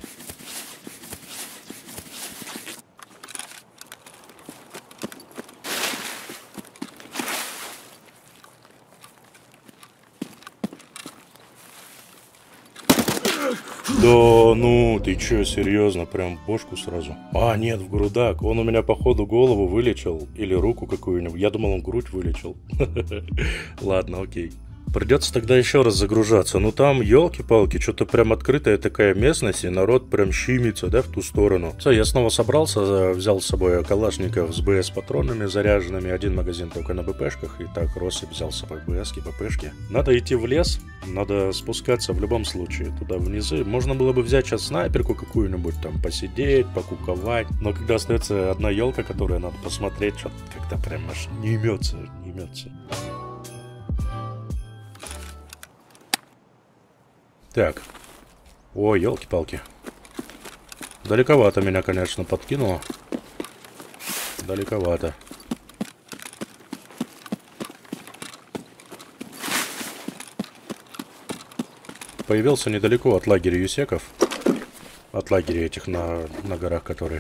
Да ну, ты чё, серьезно, прям в бошку сразу? А, нет, в грудак. Он у меня, походу, голову вылечил. Или руку какую-нибудь. Я думал, он грудь вылечил. Ладно, окей. Придется тогда еще раз загружаться. Ну там, елки-палки, что-то прям открытая такая местность, и народ прям щемится, да, в ту сторону. Все, я снова собрался, взял с собой калашников с БС-патронами заряженными, один магазин только на БПшках, и так россыпь взял с собой БСки, БПшки. Надо идти в лес, надо спускаться в любом случае туда внизу. Можно было бы взять сейчас снайперку какую-нибудь, там, посидеть, покуковать, но когда остается одна елка, которую надо посмотреть, что-то как-то прям аж не имется, не имется. Так. Ой, елки-палки. Далековато меня, конечно, подкинуло. Далековато. Появился недалеко от лагеря юсеков. От лагеря этих на, на горах, которые.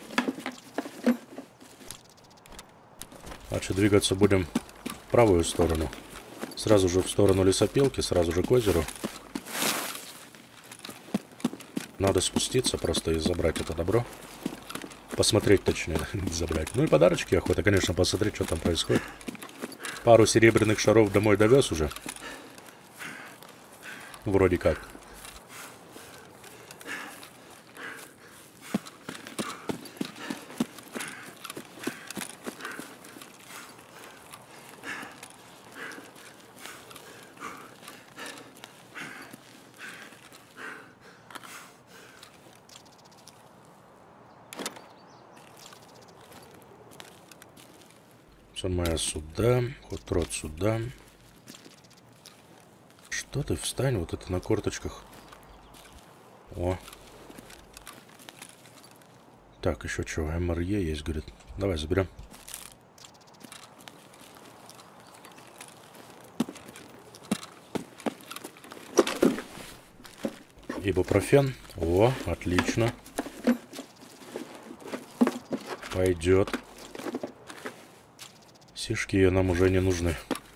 Значит, двигаться будем в правую сторону. Сразу же в сторону лесопилки, сразу же к озеру. Надо спуститься просто и забрать это добро. Посмотреть, точнее, забрать. Ну и подарочки охота, конечно, посмотреть, что там происходит. Пару серебряных шаров домой довез уже. Вроде как. Самая сюда, ход рот сюда. Что ты, встань, вот это на корточках. О. Так, еще чего, МРЕ есть, говорит. Давай, заберем. Ибупрофен. О, отлично. Пойдет. Сишки нам уже не нужны.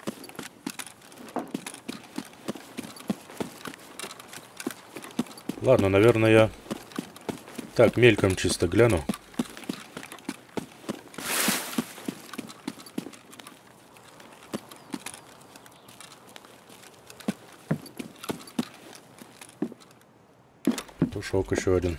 Ладно, наверное, я так мельком чисто гляну. Тушок еще один.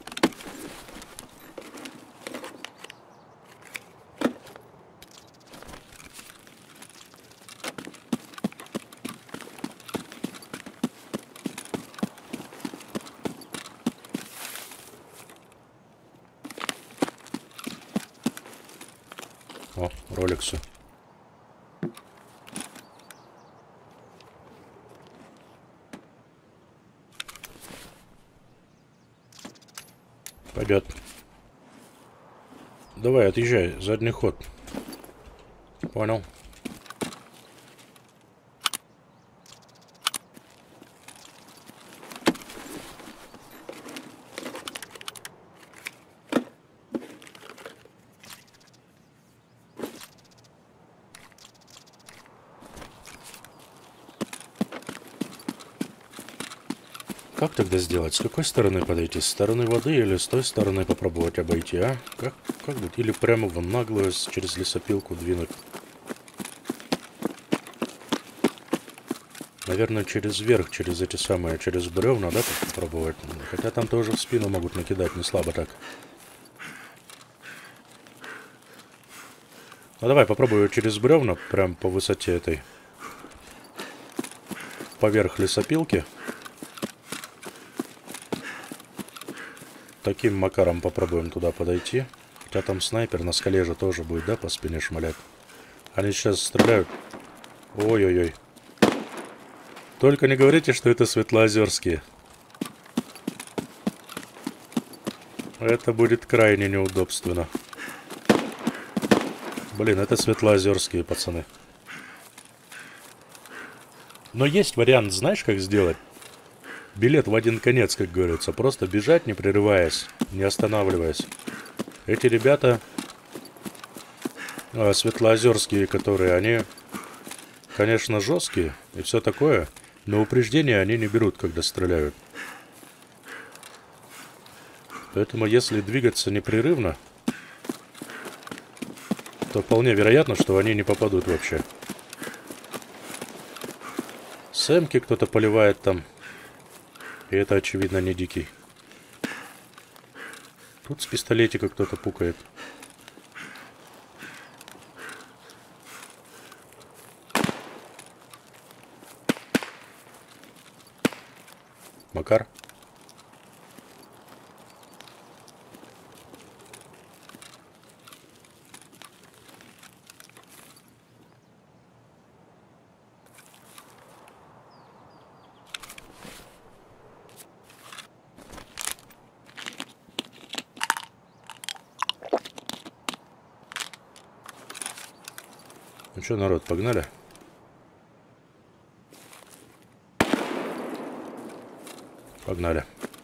О, роликсы. Пойдет. Давай, отъезжай, задний ход. Понял. Как тогда сделать? С какой стороны подойти? С стороны воды или с той стороны попробовать обойти, а? Как, как быть? Или прямо в наглую через лесопилку двинуть? Наверное, через верх, через эти самые, через бревна, да, попробовать. Хотя там тоже в спину могут накидать, не слабо так. Ну давай попробую через бревна, прям по высоте этой. Поверх лесопилки. Таким макаром попробуем туда подойти. Хотя там снайпер на скале же тоже будет, да, по спине шмалять. Они сейчас стреляют. Ой-ой-ой. Только не говорите, что это Светлоозерские. Это будет крайне неудобственно. Блин, это Светлоозерские, пацаны. Но есть вариант, знаешь, как сделать? Билет в один конец, как говорится. Просто бежать, не прерываясь, не останавливаясь. Эти ребята, э, Светлоозерские, которые, они, конечно, жесткие и все такое, но упреждения они не берут, когда стреляют. Поэтому, если двигаться непрерывно, то вполне вероятно, что они не попадут вообще. С эмки кто-то поливает там. И это, очевидно, не дикий. Тут с пистолетика кто-то пукает. Макар. Ну что, народ, погнали? Погнали.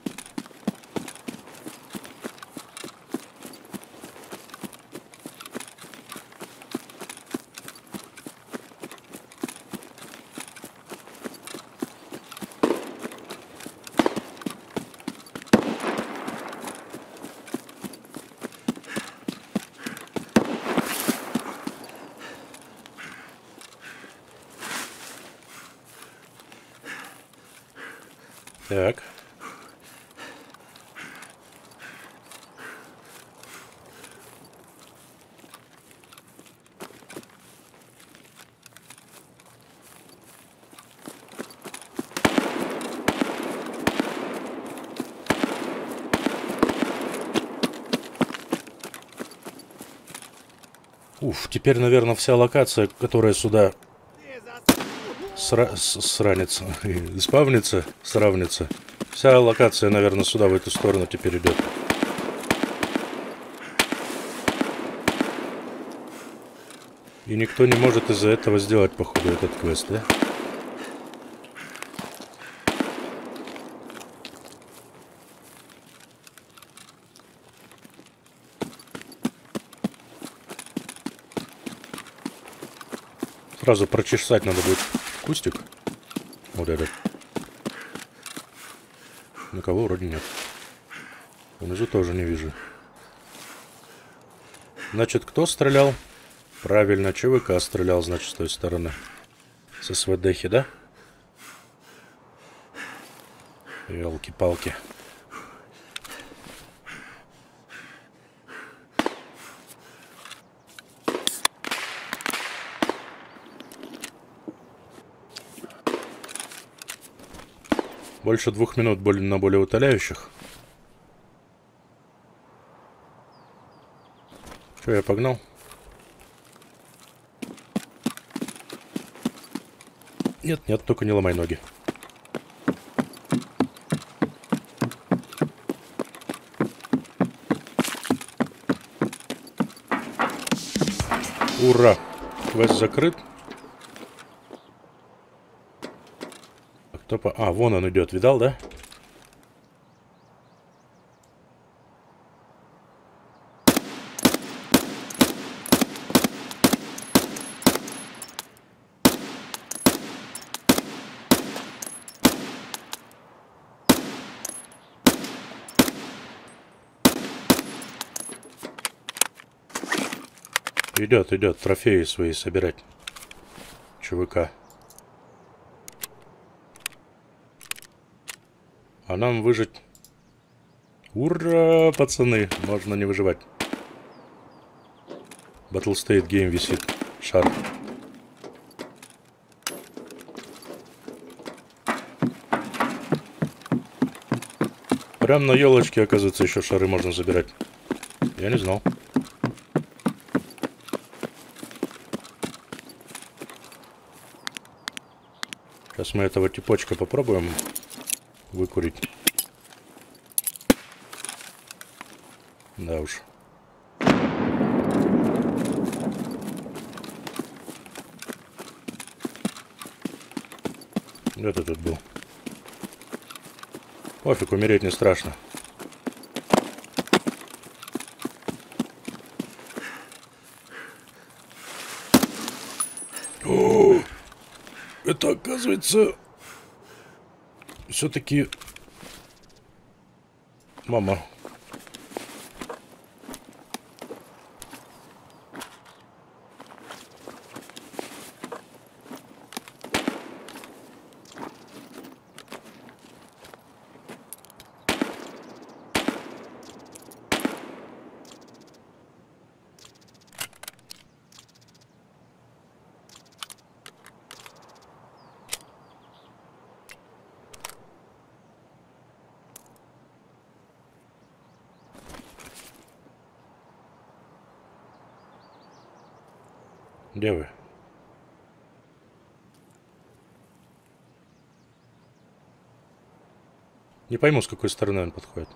Так. Уф, теперь, наверное, вся локация, которая сюда сра сранится, спавнится, сравнится. Вся локация, наверное, сюда, в эту сторону теперь идет. И никто не может из-за этого сделать, походу, этот квест, да? Сразу прочесать надо будет кустик. Вот этот. Никого вроде нет. Внизу тоже не вижу. Значит, кто стрелял? Правильно, ЧВК стрелял, значит, с той стороны. С СВДхи, да? Ёлки-палки. Больше двух минут на более утоляющих. Что, я погнал? Нет, нет, только не ломай ноги. Ура! Квест закрыт. Кто по... А, вон он идет, видал, да? Идет, идет, трофеи свои собирать. ЧВК. А нам выжить... Ура, пацаны! Можно не выживать. Battle State Game висит. Шар. Прям на елочке, оказывается, еще шары можно забирать. Я не знал. Сейчас мы этого типочка попробуем выкурить. Да уж. Где ты тут был? Пофиг, умереть не страшно. О, это, оказывается, все-таки мама. Где вы? Не пойму, с какой стороны он подходит.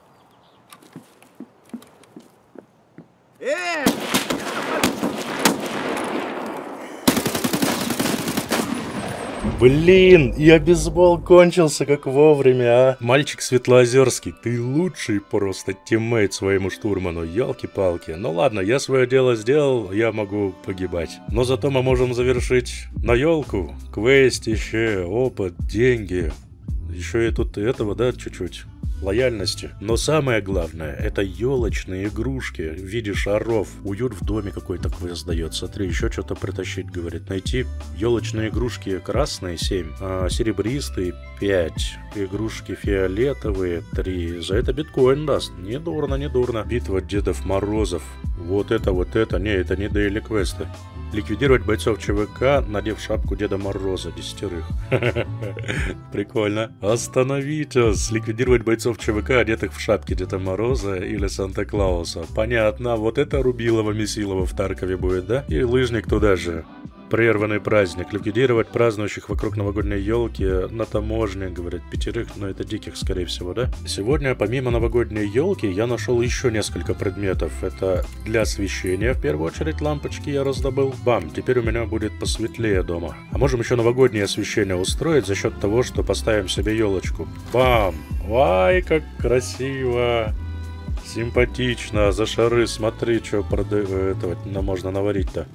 Блин, и бейсбол кончился как вовремя, а. Мальчик Светлоозерский, ты лучший просто тиммейт своему штурману, елки-палки. Ну ладно, я свое дело сделал, я могу погибать. Но зато мы можем завершить на елку, квестище, опыт, деньги. Еще и тут этого, да, чуть-чуть. Лояльности. Но самое главное, это елочные игрушки в виде шаров. Уют в доме какой-то квест дает. Смотри, еще что-то притащить, говорит. Найти елочные игрушки красные семь, а серебристые пять, игрушки фиолетовые три. За это биткоин даст. Недурно, недурно. Битва Дедов Морозов. Вот это, вот это. Не, это не дейли квесты. Ликвидировать бойцов ЧВК, надев шапку Деда Мороза, десятерых. Прикольно. Остановитесь. Ликвидировать бойцов ЧВК, одетых в шапки Деда Мороза или Санта-Клауса. Понятно. Вот это Рубилово-Месилово в Таркове будет, да? И лыжник туда же. Прерванный праздник. Ликвидировать празднующих вокруг новогодней елки на таможне, говорят, пятерых, но это диких, скорее всего, да? Сегодня, помимо новогодней елки, я нашел еще несколько предметов. Это для освещения, в первую очередь, лампочки я раздобыл. Бам, теперь у меня будет посветлее дома. А можем еще новогоднее освещение устроить за счет того, что поставим себе елочку. Бам! Вай, как красиво! Симпатично. За шары смотри, что продают. Этого можно наварить-то.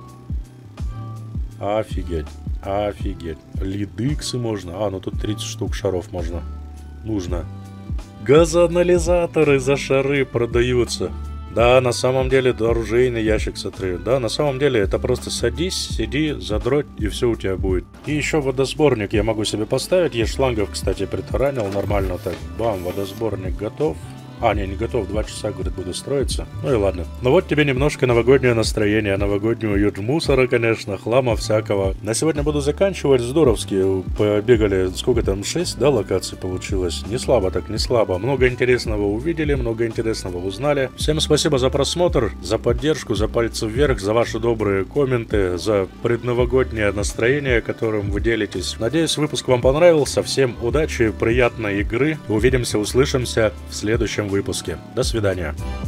Офигеть, офигеть. Лидыксы можно. А, ну тут тридцать штук шаров можно. Нужно. Газоанализаторы за шары продаются. Да, на самом деле, да, оружейный ящик смотри. Да, на самом деле, это просто садись, сиди, задроть, и все у тебя будет. И еще водосборник я могу себе поставить. Я шлангов, кстати, предхоранил нормально так. Бам, водосборник готов. А, не, не готов, два часа, говорит, буду строиться. Ну и ладно. Ну вот тебе немножко новогоднее настроение, новогодний уют мусора, конечно, хлама всякого. На сегодня буду заканчивать, здоровски. Побегали, сколько там, шесть, да, локаций получилось? Не слабо так, не слабо. Много интересного увидели, много интересного узнали. Всем спасибо за просмотр, за поддержку, за пальцы вверх, за ваши добрые комменты, за предновогоднее настроение, которым вы делитесь. Надеюсь, выпуск вам понравился. Всем удачи, приятной игры. Увидимся, услышимся в следующем выпуске. До свидания.